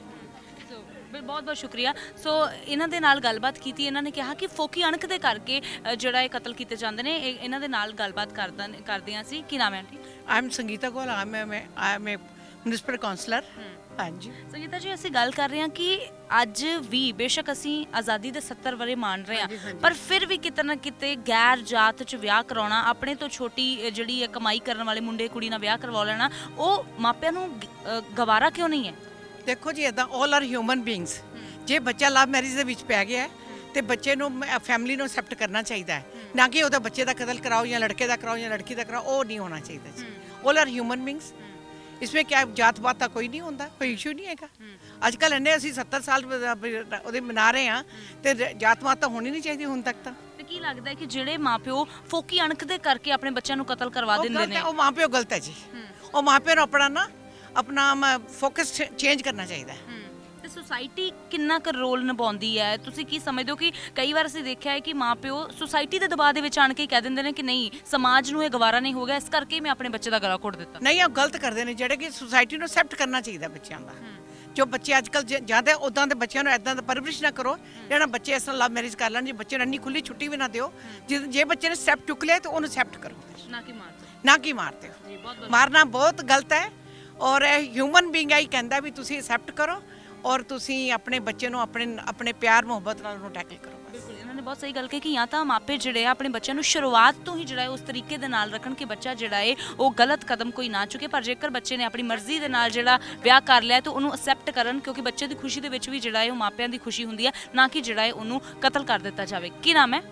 ਬਹੁਤ ਬਹੁਤ ਸ਼ੁਕਰੀਆ। ਸੋ ਇਹਨਾਂ ਦੇ ਨਾਲ ਗੱਲਬਾਤ ਕੀਤੀ, ਇਹਨਾਂ ਨੇ ਕਿਹਾ ਕਿ ਫੋਕੀ ਅਣਖ ਦੇ ਕਰਕੇ ਜਿਹੜਾ ਇਹ ਕਤਲ ਕੀਤੇ ਜਾਂਦੇ ਨੇ। ਇਹਨਾਂ ਦੇ ਨਾਲ ਗੱਲਬਾਤ ਕਰਦਾ ਕਰਦੇ ਹਾਂ ਅਸੀਂ। ਕੀ ਨਾਮ ਹੈ aunty? I am Sangeeta Goel, I am I am a municipal councillor. ਹਾਂਜੀ ਸੰਗੀਤਾ ਜੀ, ਅਸੀਂ ਗੱਲ ਕਰ ਰਹੇ ਹਾਂ ਕਿ ਅੱਜ ਵੀ ਬੇਸ਼ੱਕ ਅਸੀਂ ਆਜ਼ਾਦੀ ਦੇ ਸੱਤਰ ਵਰੇ ਮਾਣ ਰਹੇ ਹਾਂ, ਪਰ ਫਿਰ ਵੀ ਕਿਤੇ ਨਾ ਕਿਤੇ ਗੈਰ ਜਾਤ 'ਚ ਵਿਆਹ ਕਰਾਉਣਾ, ਆਪਣੇ ਤੋਂ ਛੋਟੀ ਜਿਹੜੀ ਹੈ ਕਮਾਈ ਕਰਨ ਵਾਲੇ ਮੁੰਡੇ ਕੁੜੀ ਨਾਲ ਵਿਆਹ ਕਰਵਾ ਲੈਣਾ, ਉਹ ਮਾਪਿਆਂ ਨੂੰ ਗਵਾਰਾ ਕਿਉਂ ਨਹੀਂ ਹੈ? ਦੇਖੋ ਜੀ, ਇੱਦਾਂ ਆਲ ਆਰ ਹਿਊਮਨ ਬੀਇੰਗਸ। ਜੇ ਬੱਚਾ ਲਵ ਮੈਰਿਜ ਦੇ ਵਿੱਚ ਪੈ ਗਿਆ ਤੇ ਬੱਚੇ ਨੂੰ ਫੈਮਿਲੀ ਨੂੰ ਐਕਸੈਪਟ ਕਰਨਾ ਚਾਹੀਦਾ ਹੈ, ਨਾ ਕਿ ਉਹਦਾ ਬੱਚੇ ਦਾ ਕਤਲ ਕਰਾਓ ਜਾਂ ਲੜਕੇ ਦਾ ਕਰਾਓ ਜਾਂ ਲੜਕੀ ਦਾ ਕਰਾਓ। ਉਹ ਨਹੀਂ ਹੋਣਾ ਚਾਹੀਦਾ ਜੀ। All are human beings. इसमें क्या जात पात का कोई नहीं होता, कोई इशू नहीं है। अजकल इन्ने असी सत्तर साल ਉਹਦੇ ਮਨਾ ਰਹੇ ਹਾਂ ਤੇ ਜਾਤ ਪਾਤ ਤਾਂ ਹੋਣੀ ਨਹੀਂ ਚਾਹੀਦੀ ਹੁਣ ਤੱਕ ਤਾਂ। ਤੇ ਕੀ ਲੱਗਦਾ ਹੈ ਕਿ ਜਿਹੜੇ ਮਾਪਿਓ ਫੋਕੀ ਅਣਖ ਦੇ ਕਰਕੇ ਆਪਣੇ ਬੱਚਿਆਂ ਨੂੰ ਕਤਲ ਕਰਵਾ ਦਿੰਦੇ ਨੇ, ਉਹ ਮਾਪਿਓ ਗਲਤ ਹੈ ਜੀ। ਉਹ ਮਾਪਿਓ ਨੂੰ ਆਪਣਾ ਨਾ ਆਪਣਾ ਫੋਕਸ ਚੇਂਜ ਕਰਨਾ ਚਾਹੀਦਾ ਹੈ। ਤੇ ਸੁਸਾਇਟੀ ਕਿੰਨਾ ਕੁ ਰੋਲ ਨਿਭਾਉਂਦੀ ਹੈ? ਤੁਸੀਂ ਕੀ ਸਮਝਦੇ ਹੋ ਕਿ ਕਈ ਵਾਰ ਅਸੀਂ ਦੇਖਿਆ ਹੈ ਕਿ ਮਾਪਿਓ ਸੁਸਾਇਟੀ ਦੇ ਦਬਾਅ ਦੇ ਵਿੱਚ ਆਣ ਕੇ ਕਹਿ ਦਿੰਦੇ ਨੇ ਕਿ ਨਹੀਂ, ਸਮਾਜ ਨੂੰ ਇਹ ਗਵਾਰਾ ਨਹੀਂ ਹੋ ਗਿਆ, ਇਸ ਕਰਕੇ ਮੈਂ ਆਪਣੇ ਬੱਚੇ ਦਾ ਗਲਾ ਘੋਟ ਦਿੱਤਾ। ਨਹੀਂ, ਉਹ ਗਲਤ ਕਰਦੇ ਨੇ ਜਿਹੜੇ ਕਿ ਸੁਸਾਇਟੀ ਨੂੰ ਐਕਸੈਪਟ ਕਰਨਾ ਚਾਹੀਦਾ ਬੱਚਿਆਂ ਦਾ। ਜੋ ਬੱਚੇ ਅੱਜ ਕੱਲ੍ਹ ਜ਼ਿਆਦਾ ਉੱਦਾਂ ਦੇ ਬੱਚਿਆਂ ਨੂੰ ਇੱਦਾਂ ਦਾ ਪਰਵਰਿਸ਼ ਨਾ ਕਰੋ ਜਿਹੜਾ ਬੱਚੇ ਇਸ ਤਰ੍ਹਾਂ ਲਵ ਮੈਰਿਜ ਕਰ ਲੈਣ। ਜੇ ਬੱਚੇ ਨੂੰ ਇੰਨੀ ਖੁੱਲੀ ਛੁੱਟੀ ਵੀ ਨਾ ਦਿਓ। ਜੇ ਬੱਚੇ ਨੇ ਸਟੈਪ ਚੁੱਕ ਲਿਆ ਤਾਂ ਉਹਨੂੰ ਐਕਸੈਪਟ ਕਰੋ, ਨਾ ਕਿ ਮਾਰਦੇ ਨਾ ਕਿ ਮਾਰਦੇ ਹੋ। ਮਾਰਨਾ ਬਹੁਤ ਗਲਤ ਹੈ ਔਰ ਇਹ ਹਿਊਮਨ ਬੀਇੰਗ ਹੀ ਕਹਿੰਦਾ ਵੀ ਤੁਸੀਂ ਐਕਸੈਪਟ ਕਰੋ ਔਰ ਤੁਸੀਂ ਆਪਣੇ ਬੱਚੇ ਨੂੰ ਆਪਣੇ ਆਪਣੇ ਪਿਆਰ ਮੁਹੱਬਤ ਨਾਲ ਉਹਨੂੰ ਟੈਕਲ ਕਰੋ। ਬਿਲਕੁਲ, ਇਹਨਾਂ ਨੇ ਬਹੁਤ ਸਹੀ ਗੱਲ ਕਹੀ ਕਿ ਜਾਂ ਤਾਂ ਮਾਪੇ ਜਿਹੜੇ ਆ ਆਪਣੇ ਬੱਚਿਆਂ ਨੂੰ ਸ਼ੁਰੂਆਤ ਤੋਂ ਹੀ ਜਿਹੜਾ ਹੈ ਉਸ ਤਰੀਕੇ ਦੇ ਨਾਲ ਰੱਖਣ ਕਿ ਬੱਚਾ ਜਿਹੜਾ ਹੈ ਉਹ ਗਲਤ ਕਦਮ ਕੋਈ ਨਾ ਚੁੱਕੇ, ਪਰ ਜੇਕਰ ਬੱਚੇ ਨੇ ਆਪਣੀ ਮਰਜ਼ੀ ਦੇ ਨਾਲ ਜਿਹੜਾ ਵਿਆਹ ਕਰ ਲਿਆ ਤਾਂ ਉਹਨੂੰ ਅਸੈਪਟ ਕਰਨ, ਕਿਉਂਕਿ ਬੱਚੇ ਦੀ ਖੁਸ਼ੀ ਦੇ ਵਿੱਚ ਵੀ ਜਿਹੜਾ ਹੈ ਉਹ ਮਾਪਿਆਂ ਦੀ ਖੁਸ਼ੀ ਹੁੰਦੀ ਹੈ, ਨਾ ਕਿ ਜਿਹੜਾ ਹੈ ਉਹਨੂੰ ਕਤਲ ਕਰ ਦਿੱਤਾ ਜਾਵੇ। ਕੀ ਨਾਮ ਹੈ?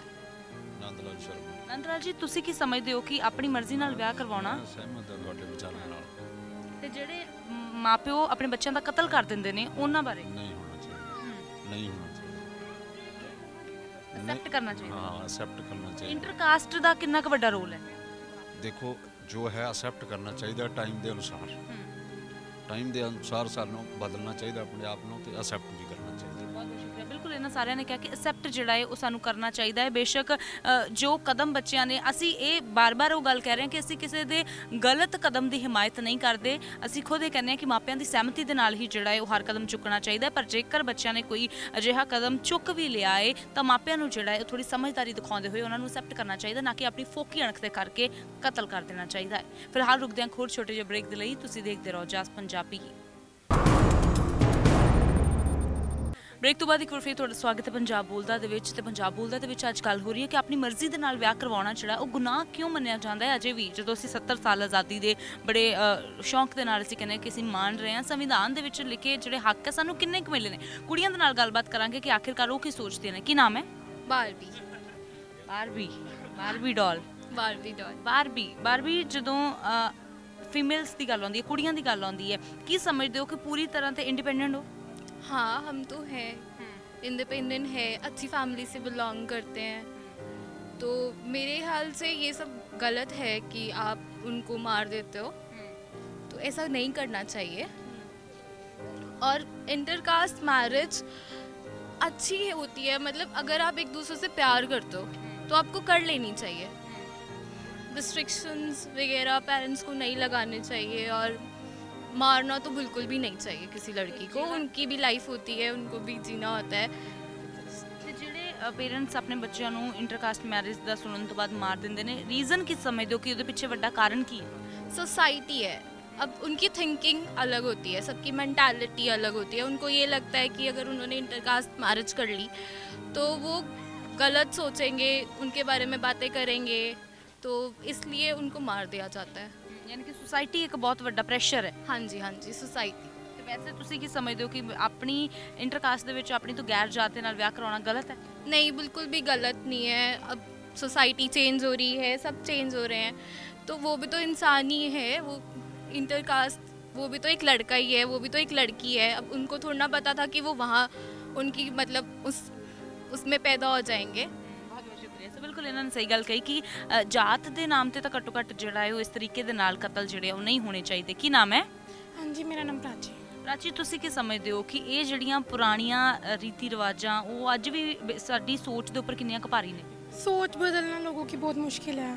ਨੰਦ ਲਾਲ ਸ਼ਰਮਾ। ਨੰਦ ਲਾਲ ਜੀ, ਤੁਸੀਂ ਕੀ ਸਮਝਦੇ ਹੋ ਕਿ ਆਪਣੀ ਮਰਜ਼ੀ ਨਾਲ ਵਿਆਹ ਕਰਵਾਉਣਾ, ਸਹਿਮਤ ਹਾਂ ਤੁਹਾਡੇ ਵਿਚਾਰਾਂ ਨਾਲ, ਤੇ ਜਿਹੜੇ ਮਾਪਿਓ ਆਪਣੇ ਬੱਚਿਆਂ ਦਾ ਕਤਲ ਕਰ ਦਿੰਦੇ ਨੇ ਉਹਨਾਂ ਬਾਰੇ? ਨਹੀਂ ਹੋਣਾ ਚਾਹੀਦਾ, ਨਹੀਂ ਹੋਣਾ ਚਾਹੀਦਾ, ਐਕਸੈਪਟ ਕਰਨਾ ਚਾਹੀਦਾ। ਹਾਂ, ਐਕਸੈਪਟ ਕਰਨਾ ਚਾਹੀਦਾ। ਇੰਟਰਕਾਸਟ ਦਾ ਕਿੰਨਾ ਕੁ ਵੱਡਾ ਰੋਲ ਹੈ? ਦੇਖੋ, ਜੋ ਹੈ ਐਕਸੈਪਟ ਕਰਨਾ ਚਾਹੀਦਾ ਟਾਈਮ ਦੇ ਅਨੁਸਾਰ। ਟਾਈਮ ਦੇ ਅਨੁਸਾਰ ਸਾਨੂੰ ਬਦਲਣਾ ਚਾਹੀਦਾ ਆਪਣੇ ਆਪ ਨੂੰ ਤੇ ਐਕਸੈਪਟ ਵੀ ਕਰਨਾ ਚਾਹੀਦਾ। ਬਹੁਤ ਬਹੁਤ ਸ਼ੁਕਰੀਆ। ਬਿਲਕੁਲ, ਇਹਨਾਂ ਸਾਰਿਆਂ ਨੇ ਕਿਹਾ ਕਿ ਐਕਸੈਪਟ ਜਿਹੜਾ ਹੈ ਉਹ ਸਾਨੂੰ ਕਰਨਾ ਚਾਹੀਦਾ ਹੈ। ਬੇਸ਼ੱਕ ਜੋ ਕਦਮ ਬੱਚਿਆਂ ਨੇ, ਅਸੀਂ ਇਹ ਬਾਰ-ਬਾਰ ਉਹ ਗੱਲ ਕਹਿ ਰਹੇ ਹਾਂ ਕਿ ਅਸੀਂ ਕਿਸੇ ਦੇ ਗਲਤ ਕਦਮ ਦੀ ਹਿਮਾਇਤ ਨਹੀਂ ਕਰਦੇ। ਅਸੀਂ ਖੁਦ ਇਹ ਕਹਿੰਦੇ ਹਾਂ ਕਿ ਮਾਪਿਆਂ ਦੀ ਸਹਿਮਤੀ ਦੇ ਨਾਲ ਹੀ ਜਿਹੜਾ ਹੈ ਉਹ ਹਰ ਕਦਮ ਚੁੱਕਣਾ ਚਾਹੀਦਾ ਹੈ, ਪਰ ਜੇਕਰ ਬੱਚਿਆਂ ਨੇ ਕੋਈ ਅਜਿਹਾ ਕਦਮ ਚੁੱਕ ਵੀ ਲਿਆ ਹੈ ਤਾਂ ਮਾਪਿਆਂ ਨੂੰ ਜਿਹੜਾ ਹੈ ਉਹ ਥੋੜ੍ਹੀ ਸਮਝਦਾਰੀ ਦਿਖਾਉਂਦੇ ਹੋਏ ਉਹਨਾਂ ਨੂੰ ਐਕਸੈਪਟ ਕਰਨਾ ਚਾਹੀਦਾ, ਨਾ ਕਿ ਆਪਣੀ ਫੋਕੀ ਅਣਖ ਦੇ ਕਰਕੇ ਕਤਲ ਕਰ ਦੇਣਾ ਚਾਹੀਦਾ ਹੈ। ਫਿਲਹਾਲ ਰੁਕਦੇ ਹਾਂ ਖੁਦ ਛੋਟੇ ਜਿਹੇ ਬ੍ਰੇਕ ਦੇ ਲਈ। ਤੁਸੀਂ ਦੇਖਦੇ ਰਹੋ ਜਾਸ ਪੰਜਾਬੀ। ਬ੍ਰੇਕ ਤੋਂ ਬਾਅਦ ਇੱਕ ਵਾਰ ਫਿਰ ਤੁਹਾਡਾ ਸਵਾਗਤ ਹੈ ਪੰਜਾਬ ਬੋਲਦਾ ਦੇ ਵਿੱਚ। ਤੇ ਪੰਜਾਬ ਬੋਲਦਾ ਦੇ ਵਿੱਚ ਅੱਜ ਗੱਲ ਹੋ ਰਹੀ ਹੈ ਕਿ ਆਪਣੀ ਮਰਜ਼ੀ ਦੇ ਨਾਲ ਵਿਆਹ ਕਰਵਾਉਣਾ ਜਿਹੜਾ ਉਹ ਗੁਨਾਹ ਕਿਉਂ ਮੰਨਿਆ ਜਾਂਦਾ ਹੈ ਅਜੇ ਵੀ, ਜਦੋਂ ਅਸੀਂ ਸੱਤਰ ਸਾਲ ਆਜ਼ਾਦੀ ਦੇ ਬੜੇ ਸ਼ੌਂਕ ਦੇ ਨਾਲ ਅਸੀਂ ਕਹਿੰਦੇ ਕਿ ਅਸੀਂ ਮਾਣ ਰਹੇ ਹਾਂ। ਸੰਵਿਧਾਨ ਦੇ ਵਿੱਚ ਲਿਖੇ ਜਿਹੜੇ ਹੱਕ ਹੈ ਸਾਨੂੰ ਕਿੰਨੇ ਕੁ ਮਿਲੇ ਨੇ। ਕੁੜੀਆਂ ਦੇ ਨਾਲ ਗੱਲਬਾਤ ਕਰਾਂਗੇ ਕਿ ਆਖਿਰਕਾਰ ਉਹ ਕੀ ਸੋਚਦੀਆਂ ਨੇ। ਕੀ ਨਾਮ ਹੈ? Barbie. Barbie Barbie doll Barbie doll Barbie Barbie ਜਦੋਂ ਫੀਮੇਲਸ ਦੀ ਗੱਲ ਆਉਂਦੀ ਹੈ, ਕੁੜੀਆਂ ਦੀ ਗੱਲ ਆਉਂਦੀ ਹੈ, ਕੀ ਸਮਝਦੇ ਹੋ ਕਿ ਪੂਰੀ ਤਰ੍ਹਾਂ ਤੇ ਇੰਡੀਪੈਂडेंट हो? हाँ, हम तो हैं, इंडिपेंडेंट है, अच्छी फैमिली से बिलोंग करते हैं, तो मेरे ख्याल से ये सब गलत है कि आप उनको मार देते हो, तो ऐसा नहीं करना चाहिए। और इंटरकास्ट मैरिज अच्छी होती है, मतलब अगर आप एक दूसरे से प्यार करते हो तो आपको कर लेनी चाहिए। रिस्ट्रिक्शंस वगैरह पेरेंट्स को नहीं लगाने चाहिए और मारना तो बिल्कुल भी नहीं चाहिए किसी लड़की को। उनकी भी लाइफ होती है, उनको भी जीना होता है। ਤੇ ਜਿਹੜੇ ਪੇਰੈਂਟਸ ਆਪਣੇ ਬੱਚਿਆਂ ਨੂੰ ਇੰਟਰਕਾਸਟ ਮੈਰਿਜ ਦਾ ਸੁਣਨ ਤੋਂ ਬਾਅਦ ਮਾਰ ਦਿੰਦੇ ਨੇ, ਰੀਜ਼ਨ ਕੀ ਸਮਝਦੇ ਹੋ ਕਿ ਉਹਦੇ ਪਿੱਛੇ ਵੱਡਾ ਕਾਰਨ ਕੀ ਹੈ? सोसाइटी है, अब उनकी थिंकिंग अलग होती है, सबकी मेंटालिटी अलग होती है। उनको ये लगता है कि अगर उन्होंने इंटरकास्ट मैरिज कर ली तो वो गलत सोचेंगे, उनके बारे में बातें करेंगे, तो इसलिए उनको मार दिया जाता है। यानी कि सोसाइटी एक बहुत बड़ा प्रेशर है। हाँ जी, हाँ जी, सोसाइटी। ਤੇ ਵੈਸੇ ਤੁਸੀਂ ਕੀ ਸਮਝਦੇ ਹੋ ਕਿ ਆਪਣੀ ਇੰਟਰਕਾਸਟ ਦੇ ਵਿੱਚ ਆਪਣੀ ਤੋਂ ਗੈਰ ਜਾਤ ਦੇ ਨਾਲ ਵਿਆਹ ਕਰਾਉਣਾ ਗਲਤ ਹੈ? नहीं, बिल्कुल भी गलत नहीं है। अब सोसाइटी चेंज हो रही है, सब चेंज हो रहे हैं, तो वो भी तो इंसान ही है। वो इंटरकास्ट, वो भी तो एक लड़का ही है, वो भी तो एक लड़की है। अब उनको थोड़ा ना पता था कि वो वहाँ उनकी मतलब उस उसमें पैदा हो जाएंगे। ਬਿਲਕੁਲ ਇਹਨਾਂ ਨੇ ਸਹੀ ਗੱਲ ਕਹੀ ਕਿ ਅ, ਜਾਤ ਦੇ ਨਾਮ ਤੇ ਤਾਂ ਘੱਟੋ ਘੱਟ ਜਿਹੜਾ ਹੈ ਉਹ ਇਸ ਤਰੀਕੇ ਦੇ ਨਾਲ ਕਤਲ ਜਿਹੜੇ ਆ ਉਹ ਨਹੀਂ ਹੋਣੇ ਚਾਹੀਦੇ। ਕੀ ਨਾਮ ਹੈ? ਹਾਂਜੀ, ਮੇਰਾ ਨਾਮ ਪ੍ਰਾਚੀ। ਪ੍ਰਾਚੀ, ਤੁਸੀਂ ਕੀ ਸਮਝਦੇ ਹੋ ਕਿ ਇਹ ਜਿਹੜੀਆਂ ਪੁਰਾਣੀਆਂ ਅ, ਰੀਤੀ ਰਿਵਾਜਾਂ ਉਹ ਅੱਜ ਵੀ ਬ- ਸਾਡੀ ਸੋਚ ਦੇ ਉੱਪਰ ਕਿੰਨੀਆਂ ਕੁ ਭਾਰੀ ਨੇ? सोच बदलना लोगों की बहुत मुश्किल है।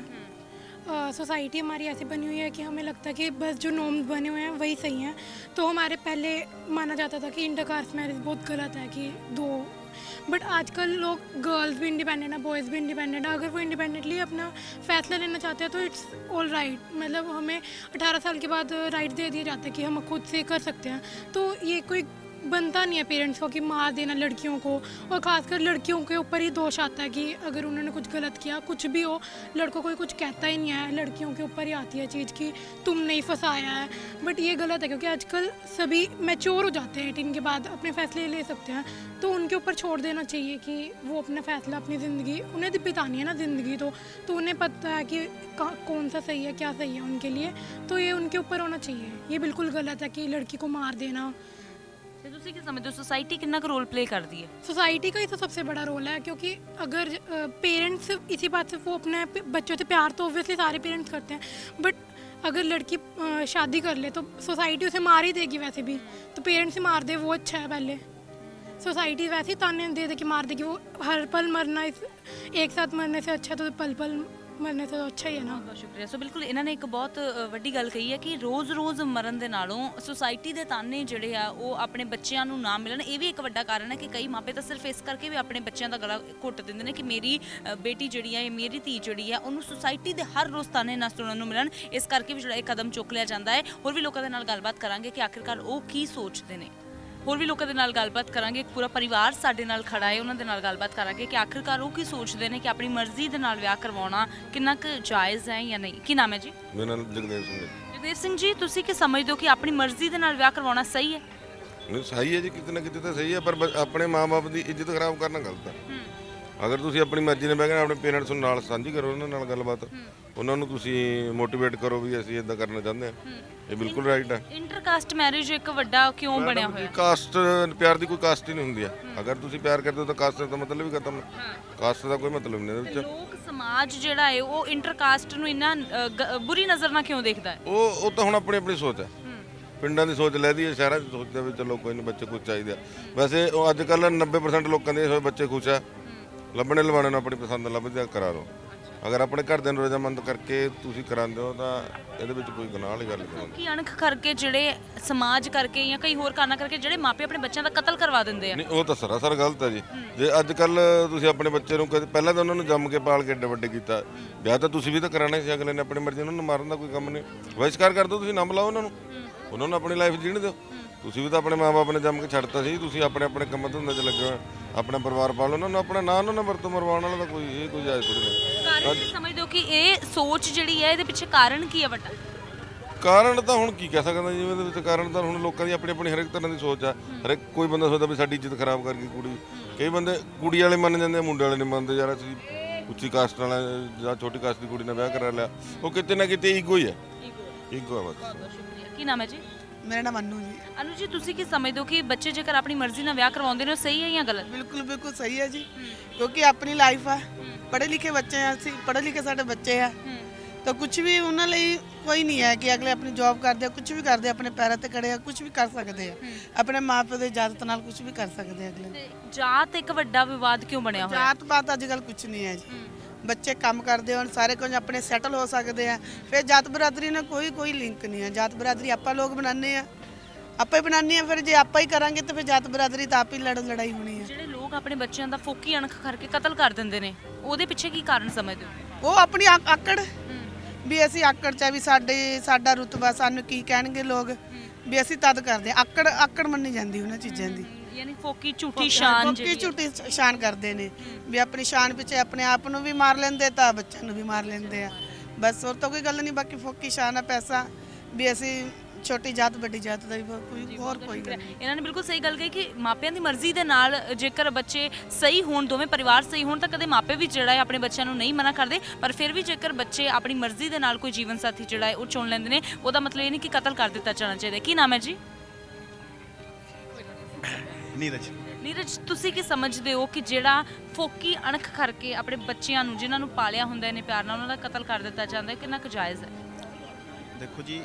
सोसाइटी हमारी ऐसी बनी हुई है कि हमें लगता है कि बस जो नॉर्म्स बने हुए हैं वही सही हैं। तो हमारे पहले माना जाता था कि इंटरकास्ट मैरिज बहुत गलत है कि दो, बट आजकल लोग गर्ल्स भी इंडिपेंडेंट है, बॉयज़ भी इंडिपेंडेंट है। अगर वो इंडिपेंडेंटली अपना फ़ैसला लेना चाहते हैं तो इट्स ऑल राइट। मतलब हमें अठारह साल के बाद राइट दे दिए जाते हैं कि हम खुद से कर सकते हैं। तो ये कोई बनता नहीं है पेरेंट्स को कि मार देना लड़कियों को, और ख़ासकर लड़कियों के ऊपर ही दोष आता है कि अगर उन्होंने कुछ गलत किया, कुछ भी हो, लड़कों को कुछ कहता ही नहीं है, लड़कियों के ऊपर ही आती है चीज़ कि तुमने ही फंसाया है। बट ये गलत है क्योंकि आजकल सभी मैच्योर हो जाते हैं, एटीन के बाद अपने फ़ैसले ले सकते हैं। तो उनके ऊपर छोड़ देना चाहिए कि वो अपना फ़ैसला, अपनी ज़िंदगी, उन्हें बितानी है ना ज़िंदगी, तो तो उन्हें पता है कि कौन सा सही है, क्या सही है उनके लिए, तो ये उनके ऊपर होना चाहिए। ये बिल्कुल गलत है कि लड़की को मार देना। ਤੇ ਤੁਸੀਂ ਕੀ ਸਮਝਦੇ ਹੋ सोसाइटी कितना का रोल प्ले करती है? सोसाइटी का ही तो सबसे बड़ा रोल है, क्योंकि अगर पेरेंट्स इसी बात से वो अपने बच्चों से प्यार तो ऑब्वियसली सारे पेरेंट्स करते हैं, बट अगर लड़की अ, शादी कर ले तो सोसाइटी उसे मार ही देगी वैसे भी। तो पेरेंट्स ही मार दे वो अच्छा है। पहले सोसाइटी वैसे ही ताने दे दे के मार देगी। वो हर पल मरना, इस एक साथ मरने से अच्छा तो पल पल मरने से अच्छा ही है ना। ਬਹੁਤ ਸ਼ੁਕਰੀਆ। ਸੋ ਬਿਲਕੁਲ ਇਹਨਾਂ ਨੇ ਇੱਕ ਬਹੁਤ ਅ, ਵੱਡੀ ਗੱਲ ਕਹੀ ਹੈ ਕਿ ਰੋਜ਼-ਰੋਜ਼ ਮਰਨ ਦੇ ਨਾਲੋਂ ਸੁਸਾਇਟੀ ਦੇ ਤਾਨੇ ਜਿਹੜੇ ਆ ਉਹ ਆਪਣੇ ਬੱਚਿਆਂ ਨੂੰ ਨਾ ਮਿਲਣ। ਇਹ ਵੀ ਇੱਕ ਵੱਡਾ ਕਾਰਨ ਹੈ ਕਿ ਕਈ ਮਾਪੇ ਤਾਂ ਸਿਰਫ ਇਸ ਕਰਕੇ ਵੀ ਆਪਣੇ ਬੱਚਿਆਂ ਦਾ ਗਲਾ ਘੁੱਟ ਦਿੰਦੇ ਨੇ ਕਿ ਮੇਰੀ ਅ, ਬੇਟੀ ਜਿਹੜੀ ਹੈ, ਮੇਰੀ ਧੀ ਜਿਹੜੀ ਹੈ, ਉਹਨੂੰ ਸੁਸਾਇਟੀ ਦੇ ਹਰ ਰੋਜ਼ ਤਾਨੇ ਨਾ ਸੁਣਨ ਨੂੰ ਮਿਲਣ। ਇਸ ਕਰਕੇ ਵੀ ਜਿਹੜਾ ਇਹ ਕਦਮ ਚੁੱਕ ਲਿਆ ਜਾਂਦਾ ਹੈ। ਹੋਰ ਵੀ ਲੋਕਾਂ ਦੇ ਨਾਲ ਗੱਲਬਾਤ ਕਰਾਂਗੇ ਕਿ ਆਖਿਰਕਾਰ ਉਹ ਕੀ ਸੋਚਦੇ ਨੇ। ਹੋਰ ਵੀ ਲੋਕਾਂ ਦੇ ਨਾਲ ਗੱਲਬਾਤ ਕਰਾਂਗੇ। ਇੱਕ ਪੂਰਾ ਪਰਿਵਾਰ ਸਾਡੇ ਨਾਲ ਖੜਾ ਹੈ, ਉਹਨਾਂ ਦੇ ਨਾਲ ਗੱਲਬਾਤ ਕਰਾਂਗੇ ਕਿ ਆਖਿਰਕਾਰ ਉਹ ਕੀ ਸੋਚਦੇ ਨੇ ਕਿ ਆਪਣੀ ਮਰਜ਼ੀ ਦੇ ਨਾਲ ਵਿਆਹ ਕਰਵਾਉਣਾ ਕਿੰਨਾ ਕੁ ਜਾਇਜ਼ ਹੈ ਜਾਂ ਨਹੀਂ। ਕੀ ਨਾਮ ਹੈ ਜੀ? ਮੇਰਾ ਨਾਮ ਜਗਦੇਵ ਸਿੰਘ ਹੈ। ਜਗਦੇਵ ਸਿੰਘ ਜੀ, ਤੁਸੀਂ ਕੀ ਸਮਝਦੇ ਹੋ ਕਿ ਆਪਣੀ ਮਰਜ਼ੀ ਦੇ ਨਾਲ ਵਿਆਹ ਕਰਵਾਉਣਾ ਸਹੀ ਹੈ? ਨਹੀਂ, ਸਹੀ ਹੈ ਜੀ, ਕਿਤੇ ਨਾ ਕਿਤੇ ਤਾਂ ਸਹੀ ਹੈ, ਪਰ ਬ- ਆਪਣੇ ਮਾਂ-ਬਾਪ ਦੀ ਇੱਜ਼ਤ ਖਰਾਬ ਕਰਨਾ ਗਲਤ ਹੈ। ਅਗਰ ਤੁਸੀਂ ਆਪਣੀ ਮਰਜ਼ੀ ਨਾਲ ਬਹਿ ਕੇ ਆਪਣੇ ਪੇਰੈਂਟਸ ਨੂੰ ਨਾਲ ਸਾਂਝੀ ਕਰੋ, ਉਹਨਾਂ ਨਾਲ ਗੱਲਬਾਤ, ਉਹਨਾਂ ਨੂੰ ਤੁਸੀਂ ਮੋਟੀਵੇਟ ਕਰੋ ਵੀ ਅਸੀਂ ਇਦਾਂ ਕਰਨਾ ਚਾਹੁੰਦੇ ਹਾਂ, ਇਹ ਬਿਲਕੁਲ ਰਾਈਟ ਹੈ। ਇੰਟਰਕਾਸਟ ਮੈਰਿਜ ਇੱਕ ਵੱਡਾ ਕਿਉਂ ਬਣਿਆ ਹੋਇਆ? ਕਾਸਟ, ਪਿਆਰ ਦੀ ਕੋਈ ਕਾਸਟ ਹੀ ਨਹੀਂ ਹੁੰਦੀ ਹੈ। ਅਗਰ ਤੁਸੀਂ ਪਿਆਰ ਕਰਦੇ ਹੋ ਤਾਂ ਕਾਸਟ ਦਾ ਮਤਲਬ ਹੀ ਖਤਮ ਹੈ। ਕਾਸਟ ਦਾ ਕੋਈ ਮਤਲਬ ਨਹੀਂ ਇਹਦੇ ਵਿੱਚ। ਲੋਕ ਸਮਾਜ ਜਿਹੜਾ ਹੈ ਉਹ ਇੰਟਰਕਾਸਟ ਨੂੰ ਇੰਨਾ ਅ, ਗ- ਬੁਰੀ ਨਜ਼ਰ ਨਾਲ ਕਿਉਂ ਦੇਖਦਾ ਹੈ? ਉਹ ਉਹ ਤਾਂ ਹੁਣ ਆਪਣੀ ਆਪਣੀ ਸੋਚ ਹੈ। ਪਿੰਡਾਂ ਦੀ ਸੋਚ ਲੈਦੀ ਹੈ, ਸ਼ਹਿਰਾਂ ਦੀ ਸੋਚਦੇ ਵੀ ਚਲੋ ਕੋਈ ਨਹੀਂ, ਬੱਚੇ ਕੁਝ ਚਾਹੀਦੇ ਆ। ਵੈਸੇ ਉਹ ਅੱਜ ਕੱਲ੍ਹ ਨੱਬੇ ਪਰਸੈਂਟ ਲੋਕਾਂ ਦੇ ਹੋਏ ਬੱਚੇ ਖੁਸ਼ ਆ, ਲੱਭਣੇ ਲਵਾਣੇ ਨੂੰ ਆਪਣੀ ਪਸੰਦ ਲੱਭਦੇ ਕਰਾ ਲਓ। ਅਗਰ ਆਪਣੇ ਘਰਦਿਆਂ ਨੂੰ ਰਜ਼ਾਮੰਦ ਕਰਕੇ ਤੁਸੀਂ ਕਰਾਉਂਦੇ ਹੋ ਤਾਂ ਇਹਦੇ ਵਿੱਚ ਕੋਈ ਗੁਨਾਹ ਵਾਲੀ ਗੱਲ ਨਹੀਂ। ਕਿ ਅਣਖ ਕਰਕੇ ਜਿਹੜੇ ਸਮਾਜ ਕਰਕੇ ਜਾਂ ਕਈ ਹੋਰ ਕਾਰਨਾਂ ਕਰਕੇ ਜਿਹੜੇ ਮਾਪੇ ਆਪਣੇ ਬੱਚਿਆਂ ਦਾ ਕਤਲ ਕਰਵਾ ਦਿੰਦੇ ਆ। ਨਹੀਂ, ਉਹ ਤਾਂ ਸਰਾਸਰ ਗਲਤ ਹੈ ਜੀ। ਜੇ ਅੱਜ ਕੱਲ ਤੁਸੀਂ ਆਪਣੇ ਬੱਚੇ ਨੂੰ ਕਦੇ ਪਹਿਲਾਂ ਤਾਂ ਉਹਨਾਂ ਨੂੰ ਜੰਮ ਕੇ ਪਾਲ ਕੇ ਏਡੇ ਵੱਡੇ ਕੀਤਾ, ਵਿਆਹ ਤਾਂ ਤੁਸੀਂ ਵੀ ਤਾਂ ਕਰਾਣਾ ਸੀ। ਅਗਲੇ ਨੇ ਆਪਣੀ ਮਰਜ਼ੀ ਉਹਨਾਂ ਨੂੰ ਮਾਰਨ ਦਾ ਕੋਈ ਕੰਮ ਨਹੀਂ। ਬਹਿਸ਼ਕਾਰ ਕਰ ਦਿਓ, ਤੁਸੀਂ ਨਾ ਬੁਲਾਓ ਉਹਨਾਂ ਨੂੰ, ਉਹਨਾਂ ਨੂੰ ਆਪਣੀ ਲਾਈਫ ਜੀਣ ਦਿਓ। ਤੁਸੀਂ ਵੀ ਤਾਂ ਆਪਣੇ ਮਾਂ-ਬਾਪ ਨੇ ਜੰਮ ਕੇ ਛੱਡਤਾ ਸੀ। ਤੁਸੀਂ ਆਪਣੇ ਆਪਣੇ ਕੰਮਾਂ ਧੰਦੇ 'ਚ ਲੱਗੇ ਹੋਏ, ਆਪਣਾ ਪਰਿਵਾਰ ਪਾਲੋ, ਉਹਨਾਂ ਨੂੰ ਆਪਣਾ ਨਾਂ ਉਹਨਾਂ ਨਾਲ ਵਰਤੋਂ ਮਰਵਾਉਣ ਵਾਲਾ ਤਾਂ ਕੋਈ ਇਹ ਕੋਈ ਜਾਇਜ਼ ਥੋੜ੍ਹੀ ਨਹੀਂ। ਕਾਰਨ ਕੀ ਸਮਝਦੇ ਹੋ ਕਿ ਇਹ ਸੋਚ ਜਿਹੜੀ ਹੈ ਇਹਦੇ ਪਿੱਛੇ ਕਾਰਨ ਕੀ ਹੈ ਵੱਡਾ? ਕਾਰਨ ਤਾਂ ਹੁਣ ਕੀ ਕਹਿ ਸਕਦਾ ਜੀ ਇਹਦੇ ਵਿੱਚ। ਕਾਰਨ ਤਾਂ ਹੁਣ ਲੋਕਾਂ ਦੀ ਆਪਣੀ ਆਪਣੀ ਹਰ ਇੱਕ ਤਰ੍ਹਾਂ ਦੀ ਸੋਚ ਆ। ਹਰ ਇੱਕ ਕੋਈ ਬੰਦਾ ਸੋਚਦਾ ਵੀ ਸਾਡੀ ਇੱਜ਼ਤ ਖਰਾਬ ਕਰ ਗਈ ਕੁੜੀ। ਕਈ ਬੰਦੇ ਕੁੜੀ ਵਾਲੇ ਮੰਨ ਜਾਂਦੇ ਆ, ਮੁੰਡੇ ਵਾਲੇ ਨਹੀਂ ਮੰਨਦੇ। ਯਾਰ ਅਸੀਂ ਉੱਚੀ ਕਾਸਟ ਵਾਲਾ ਜਾਂ ਛੋਟੀ ਕਾਸਟ ਦੀ ਕੁੜੀ ਨਾਲ ਵਿਆਹ ਕਰਾ ਲਿਆ, ਉਹ ਕਿਤੇ ਨਾ ਕਿਤੇ ਈਗੋ ਹੀ ਹੈ। ਈਗੋ ਹੈ ਬਸ। ਕੀ ਨਾਮ ਹੈ ਜੀ? मेरा नाम अनु जी। ਅਨੂ ਜੀ, ਤੁਸੀਂ ਕੀ ਸਮਝਦੇ ਹੋ ਕਿ ਬੱਚੇ ਜੇਕਰ ਆਪਣੀ ਮਰਜ਼ੀ ਨਾਲ ਵਿਆਹ ਕਰਵਾਉਂਦੇ ਨੇ ਉਹ ਸਹੀ ਹੈ ਜਾਂ ਗਲਤ? बिल्कुल बिल्कुल सही है जी, क्योंकि अपनी लाइफ है, पढ़े लिखे बच्चे हैं, ਅਸੀਂ पढ़े लिखे ਸਾਡੇ ਬੱਚੇ ਆ, ਤਾਂ ਕੁਝ ਵੀ ਉਹਨਾਂ ਲਈ ਕੋਈ ਨਹੀਂ ਹੈ ਕਿ ਅਗਲੇ ਆਪਣੀ ਜੌਬ ਕਰਦੇ ਆ, ਕੁਝ ਵੀ ਕਰਦੇ ਆ, ਆਪਣੇ ਪੈਰਾਂ ਤੇ ਖੜੇ ਆ, ਕੁਝ ਵੀ ਕਰ ਸਕਦੇ ਆ, ਆਪਣੇ ਮਾਪੇ ਦੇ ਇਜਾਜ਼ਤ ਨਾਲ ਕੁਝ ਵੀ ਕਰ ਸਕਦੇ ਆ ਅਗਲੇ। ਜਾਤ ਇੱਕ ਵੱਡਾ ਵਿਵਾਦ ਕਿਉਂ ਬਣਿਆ ਹੋਇਆ? ਜਾਤ ਪਾਤ ਅੱਜ ਕੱਲ੍ਹ ਕੁਝ ਨਹੀਂ ਹੈ ਜੀ। ਬੱਚੇ ਕੰਮ ਕਰਦੇ ਹੋਣ, ਸਾਰੇ ਕੁਝ ਆਪਣੇ ਸੈਟਲ ਹੋ ਸਕਦੇ ਆ, ਫਿਰ ਜਾਤ ਬਰਾਦਰੀ ਨਾਲ ਕੋਈ ਕੋਈ ਲਿੰਕ ਨਹੀਂ ਹੈ। ਜਾਤ ਬਰਾਦਰੀ ਆਪਾਂ ਲੋਕ ਬਣਾਉਂਦੇ ਆ, ਆਪਾਂ ਹੀ ਬਣਾਉਂਦੇ ਆ। ਫਿਰ ਜੇ ਆਪਾਂ ਹੀ ਕਰਾਂਗੇ ਤਾਂ ਫਿਰ ਜਾਤ ਬਰਾਦਰੀ ਤਾਂ ਆਪ ਹੀ ਲੜ ਲੜਾਈ ਹੋਣੀ ਹੈ। ਜਿਹੜੇ ਲੋਕ ਆਪਣੇ ਬੱਚਿਆਂ ਦਾ ਫੋਕੀ ਅਣਖ ਕਰਕੇ ਕਤਲ ਕਰ ਦਿੰਦੇ ਨੇ, ਉਹਦੇ ਪਿੱਛੇ ਕੀ ਕਾਰਨ ਸਮਝਦੇ ਹੋ? ਉਹ ਆਪਣੀ ਆ- ਆਕੜ ਵੀ ਅਸੀਂ ਆਕੜ ਚ ਆ ਵੀ ਸਾਡੇ ਸਾਡਾ ਰੁਤਬਾ, ਸਾਨੂੰ ਕੀ ਕਹਿਣਗੇ ਲੋਕ, ਵੀ ਅਸੀਂ ਤਦ ਕਰਦੇ ਆ। ਆਕੜ ਆਕੜ ਮੰਨੀ ਜਾਂਦੀ ਉਹਨਾਂ ਚੀਜ਼ਾਂ ਦੀ। ਯਾਨੀ ਫੋਕੀ ਝੂਠੀ ਸ਼ਾਨ ਫੋਕੀ ਝੂਠੀ ਸ਼ਾਨ ਕਰਦੇ ਨੇ ਵੀ ਆਪਣੀ ਸ਼ਾਨ ਪਿੱਛੇ ਆਪਣੇ ਆਪ ਨੂੰ ਵੀ ਮਾਰ ਲੈਂਦੇ ਤਾਂ ਬੱਚਿਆਂ ਨੂੰ ਵੀ ਮਾਰ ਲੈਂਦੇ ਆ ਬਸ ਹੋਰ ਤਾਂ ਕੋਈ ਗੱਲ ਨਹੀਂ ਬਾਕੀ ਫੋਕੀ ਸ਼ਾਨ ਆ ਪੈਸਾ ਵੀ ਅਸੀਂ ਛੋਟੀ ਜਾਤ ਵੱਡੀ ਜਾਤ ਦਾ ਵੀ ਕੋਈ ਹੋਰ ਕੋਈ ਗੱਲ ਨਹੀਂ ਇਹਨਾਂ ਨੇ ਬਿਲਕੁਲ ਸਹੀ ਗੱਲ ਕਹੀ ਕਿ ਮਾਪਿਆਂ ਦੀ ਮਰਜ਼ੀ ਦੇ ਨਾਲ ਜੇਕਰ ਬੱਚੇ ਸਹੀ ਹੋਣ ਦੋਵੇਂ ਪਰਿਵਾਰ ਸਹੀ ਹੋਣ ਤਾਂ ਕਦੇ ਮਾਪੇ ਵੀ ਜਿਹੜਾ ਹੈ ਆਪਣੇ ਬੱਚਿਆਂ ਨੂੰ ਨਹੀਂ ਮਨਾ ਕਰਦੇ ਪਰ ਫਿਰ ਵੀ ਜੇਕਰ ਬੱਚੇ ਆਪਣੀ ਮਰਜ਼ੀ ਦੇ ਨਾਲ ਕੋਈ ਜੀਵਨ ਸਾਥੀ ਜਿਹੜਾ ਹੈ ਉਹ ਚੁਣ ਲੈਂਦੇ ਨੇ ਉਹਦਾ ਮਤਲਬ ਇਹ ਨਹੀਂ ਕਿ ਕਤਲ ਕਰ ਦਿੱਤਾ ਜਾਣਾ ਚਾਹੀਦਾ। ਕੀ ਨਾਮ ਹੈ ਜੀ? ਨੀਰਜ। ਨੀਰਜ, ਤੁਸੀਂ ਕੀ ਸਮਝਦੇ ਹੋ ਕਿ ਜਿਹੜਾ ਫੋਕੀ ਅਣਖ ਕਰਕੇ ਆਪਣੇ ਬੱਚਿਆਂ ਨੂੰ ਜਿਨ੍ਹਾਂ ਨੂੰ ਪਾਲਿਆ ਹੁੰਦਾ ਇਹਨੇ ਪਿਆਰ ਨਾਲ ਉਹਨਾਂ ਦਾ ਕਤਲ ਕਰ ਦਿੱਤਾ ਜਾਂਦਾ ਹੈ ਕਿੰਨਾ ਕੁ ਜਾਇਜ਼ ਹੈ? ਦੇਖੋ ਜੀ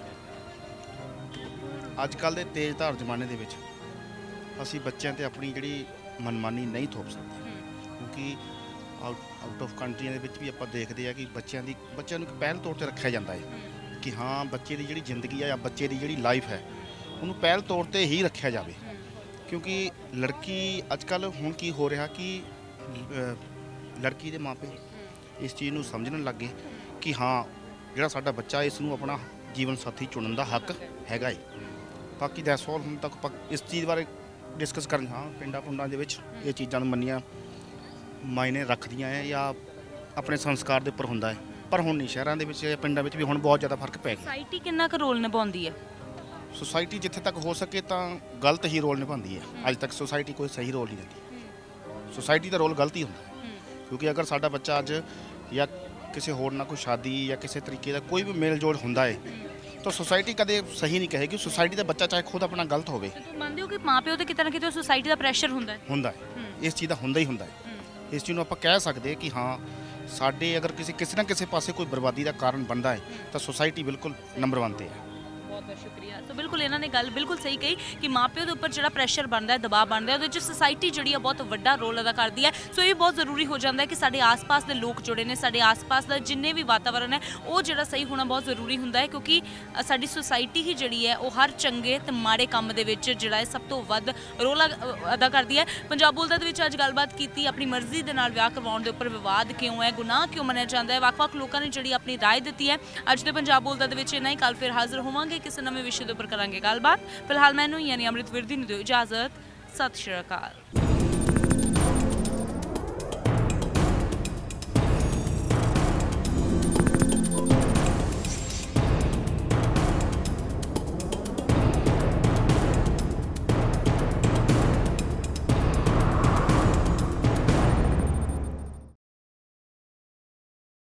ਅੱਜ ਕੱਲ੍ਹ ਦੇ ਤੇਜ਼ ਧਾਰ ਜ਼ਮਾਨੇ ਦੇ ਵਿੱਚ ਅਸੀਂ ਬੱਚਿਆਂ ਤੇ ਆਪਣੀ ਜਿਹੜੀ ਮਨਮਾਨੀ ਨਹੀਂ ਥੋਪ ਸਕਦੇ ਕਿਉਂਕਿ ਆਊਟ ਆਊਟ ਆਫ ਕੰਟਰੀਆਂ ਦੇ ਵਿੱਚ ਵੀ ਆਪਾਂ ਦੇਖਦੇ ਆ ਕਿ ਬੱਚਿਆਂ ਦੀ ਬੱਚਿਆਂ ਨੂੰ ਇੱਕ ਪਹਿਲ ਤੌਰ ਤੇ ਰੱਖਿਆ ਜਾਂਦਾ ਹੈ ਕਿ ਹਾਂ ਬੱਚੇ ਦੀ ਜਿਹੜੀ ਜ਼ਿੰਦਗੀ ਆ ਜਾਂ ਬੱਚੇ ਦੀ ਜਿਹੜੀ ਲਾਈਫ ਹੈ ਉਹਨੂੰ ਪਹਿਲ ਤੌਰ ਤੇ ਹੀ ਰੱਖਿਆ ਜਾਵੇ ਕਿਉਂਕਿ ਲੜਕੀ ਅੱਜ ਕੱਲ੍ਹ ਹੁਣ ਕੀ ਹੋ ਰਿਹਾ ਕਿ ਲੜਕੀ ਦੇ ਮਾਪੇ ਇਸ ਚੀਜ਼ ਨੂੰ ਸਮਝਣ ਲੱਗ ਗਏ ਕਿ ਹਾਂ ਜਿਹੜਾ ਸਾਡਾ ਬੱਚਾ ਇਸ ਨੂੰ ਆਪਣਾ ਜੀਵਨ ਸਾਥੀ ਚੁਣਨ ਦਾ ਹੱਕ ਹੈਗਾ ਏ। ਬਾਕੀ ਦੈਟਸ ਆਲ ਹੁਣ ਤੱਕ ਇਸ ਚੀਜ਼ ਬਾਰੇ ਡਿਸਕਸ ਕਰਨ ਹਾਂ ਪਿੰਡਾਂ ਪੁੰਡਾਂ ਦੇ ਵਿੱਚ ਇਹ ਚੀਜ਼ਾਂ ਨੂੰ ਮੰਨੀਆਂ ਮਾਇਨੇ ਰੱਖਦੀਆਂ ਹੈ ਜਾਂ ਆਪਣੇ ਸੰਸਕਾਰ ਦੇ ਉੱਪਰ ਹੁੰਦਾ ਹੈ ਪਰ ਹੁਣ ਨਹੀਂ ਸ਼ਹਿਰਾਂ ਦੇ ਵਿੱਚ ਜਾਂ ਪਿੰਡਾਂ ਵਿੱਚ ਵੀ ਹੁਣ ਬਹੁਤ ਜ਼ਿਆਦਾ ਫਰਕ ਪੈ ਗਿਆ। ਸੋਸਾਇਟੀ ਕਿੰਨਾ ਕੁ ਰੋਲ ਨਿਭਾਉਂਦੀ ਹੈ? ਸੋਸਾਇਟੀ ਜਿੱਥੇ ਤੱਕ ਹੋ ਸਕੇ ਤਾਂ ਗਲਤ ਹੀ ਰੋਲ ਨਿਭਾਉਂਦੀ ਹੈ। ਅੱਜ ਤੱਕ ਸੋਸਾਇਟੀ ਕੋਈ ਸਹੀ ਰੋਲ ਨਹੀਂ ਦਿੰਦੀ। ਸੋਸਾਇਟੀ ਦਾ ਰੋਲ ਗਲਤ ਹੀ ਹੁੰਦਾ ਕਿਉਂਕਿ ਅਗਰ ਸਾਡਾ ਬੱਚਾ ਅੱਜ ਜਾਂ ਕਿਸੇ ਹੋਰ ਨਾਲ ਕੋਈ ਸ਼ਾਦੀ ਜਾਂ ਕਿਸੇ ਤਰੀਕੇ ਦਾ ਕੋਈ ਵੀ ਮੇਲ ਜੋਲ ਹੁੰਦਾ ਹੈ ਤਾਂ ਸੋਸਾਇਟੀ ਕਦੇ ਸਹੀ ਨਹੀਂ ਕਹੇਗੀ। ਸੋਸਾਇਟੀ ਦਾ ਬੱਚਾ ਚਾਹੇ ਖੁਦ ਆਪਣਾ ਗਲਤ ਹੋਵੇ ਮੰਨਦੇ ਹੋ ਕਿ ਮਾਪਿਓ ਤੇ ਕਿਤੇ ਨਾ ਕਿਤੇ ਸੋਸਾਇਟੀ ਦਾ ਪ੍ਰੈਸ਼ਰ ਹੁੰਦਾ ਹੈ ਹੁੰਦਾ ਹੈ ਇਸ ਚੀਜ਼ ਦਾ ਹੁੰਦਾ ਹੀ ਹੁੰਦਾ ਹੈ। ਇਸ ਚੀਜ਼ ਨੂੰ ਆਪਾਂ ਕਹਿ ਸਕਦੇ ਕਿ ਹਾਂ ਸਾਡੇ ਅਗਰ ਕਿਸੇ ਕਿਸੇ ਨਾ ਕਿਸੇ ਪਾਸੇ ਕੋਈ ਬਰਬਾਦੀ ਦਾ ਕਾਰਨ ਬਣਦਾ ਹੈ ਤਾਂ ਸੋਸਾਇਟੀ ਬਿਲਕੁਲ ਨੰਬਰ ਵਨ ਤੇ ਹੈ। ਬਹੁਤ ਬਹੁਤ ਸ਼ੁਕਰੀਆ। ਸੋ ਬਿਲਕੁਲ ਇਹਨਾਂ ਨੇ ਗੱਲ ਬਿਲਕੁਲ ਸਹੀ ਕਹੀ ਕਿ ਮਾਪਿਓ ਦੇ ਉੱਪਰ ਜਿਹੜਾ ਪ੍ਰੈਸ਼ਰ ਬਣਦਾ ਹੈ ਦਬਾਅ ਬਣਦਾ ਹੈ ਉਹਦੇ ਵਿੱਚ ਸੋਸਾਇਟੀ ਜਿਹੜੀ ਆ ਬਹੁਤ ਵੱਡਾ ਰੋਲ ਅਦਾ ਕਰਦੀ ਹੈ। ਸੋ ਇਹ ਬਹੁਤ ਜ਼ਰੂਰੀ ਹੋ ਜਾਂਦਾ ਹੈ ਕਿ ਸਾਡੇ ਆਸ-ਪਾਸ ਦੇ ਲੋਕ ਜੁੜੇ ਨੇ ਸਾਡੇ ਆਸ-ਪਾਸ ਦਾ ਜਿੰਨੇ ਵੀ ਵਾਤਾਵਰਨ ਹੈ ਉਹ ਜਿਹੜਾ ਸਹੀ ਹੋਣਾ ਬਹੁਤ ਜ਼ਰੂਰੀ ਹੁੰਦਾ ਹੈ ਕਿਉਂਕਿ ਸਾਡੀ ਸੋਸਾਇਟੀ ਹੀ ਜਿਹੜੀ ਹੈ ਉਹ ਹਰ ਚੰਗੇ ਤੇ ਮਾੜੇ ਕੰਮ ਦੇ ਵਿੱਚ ਜਿਹੜਾ ਹੈ ਸਭ ਤੋਂ ਵੱਧ ਰੋਲ ਅਦਾ ਕਰਦੀ ਹੈ। ਪੰਜਾਬ ਬੋਲਦਾ ਦੇ ਵਿੱਚ ਅੱਜ ਗੱਲਬਾਤ ਕੀਤੀ ਆਪਣੀ ਮਰਜ਼ੀ ਦੇ ਨਾਲ ਵਿਆਹ ਕਰਵਾਉਣ ਦੇ ਉੱਪਰ ਵਿਵਾਦ ਕਿਉਂ ਹੈ ਗੁਨਾਹ ਕਿਉਂ ਮੰਨਿਆ ਜਾਂਦਾ ਹੈ ਵੱਖ-ਵੱਖ ਲੋਕਾਂ ਨੇ ਜਿਹੜੀ ਆਪਣੀ ਰਾਏ ਦਿੱਤੀ ਹੈ। ਅੱਜ ਦੇ ਪੰਜਾਬ ਬੋਲਦਾ ਦੇ ਵਿੱਚ ਇੰਨਾ ਹੀ। ਕੱਲ੍ਹ ਫਿਰ ਹਾਜ਼ਰ ਹੋਵਾਂਗੇ ਕਿਸੇ ਨਵੇਂ ਵਿਸ਼ੇ ਦੇ ਉੱਪਰ ਕਰਾਂਗੇ ਗੱਲਬਾਤ। ਫਿਲਹਾਲ ਮੈਨੂੰ ਯਾਨੀ ਅੰਮ੍ਰਿਤ ਵਿਰਦੀ ਨੂੰ ਦਿਓ ਇਜਾਜ਼ਤ। ਸਤਿ ਸ਼੍ਰੀ ਅਕਾਲ।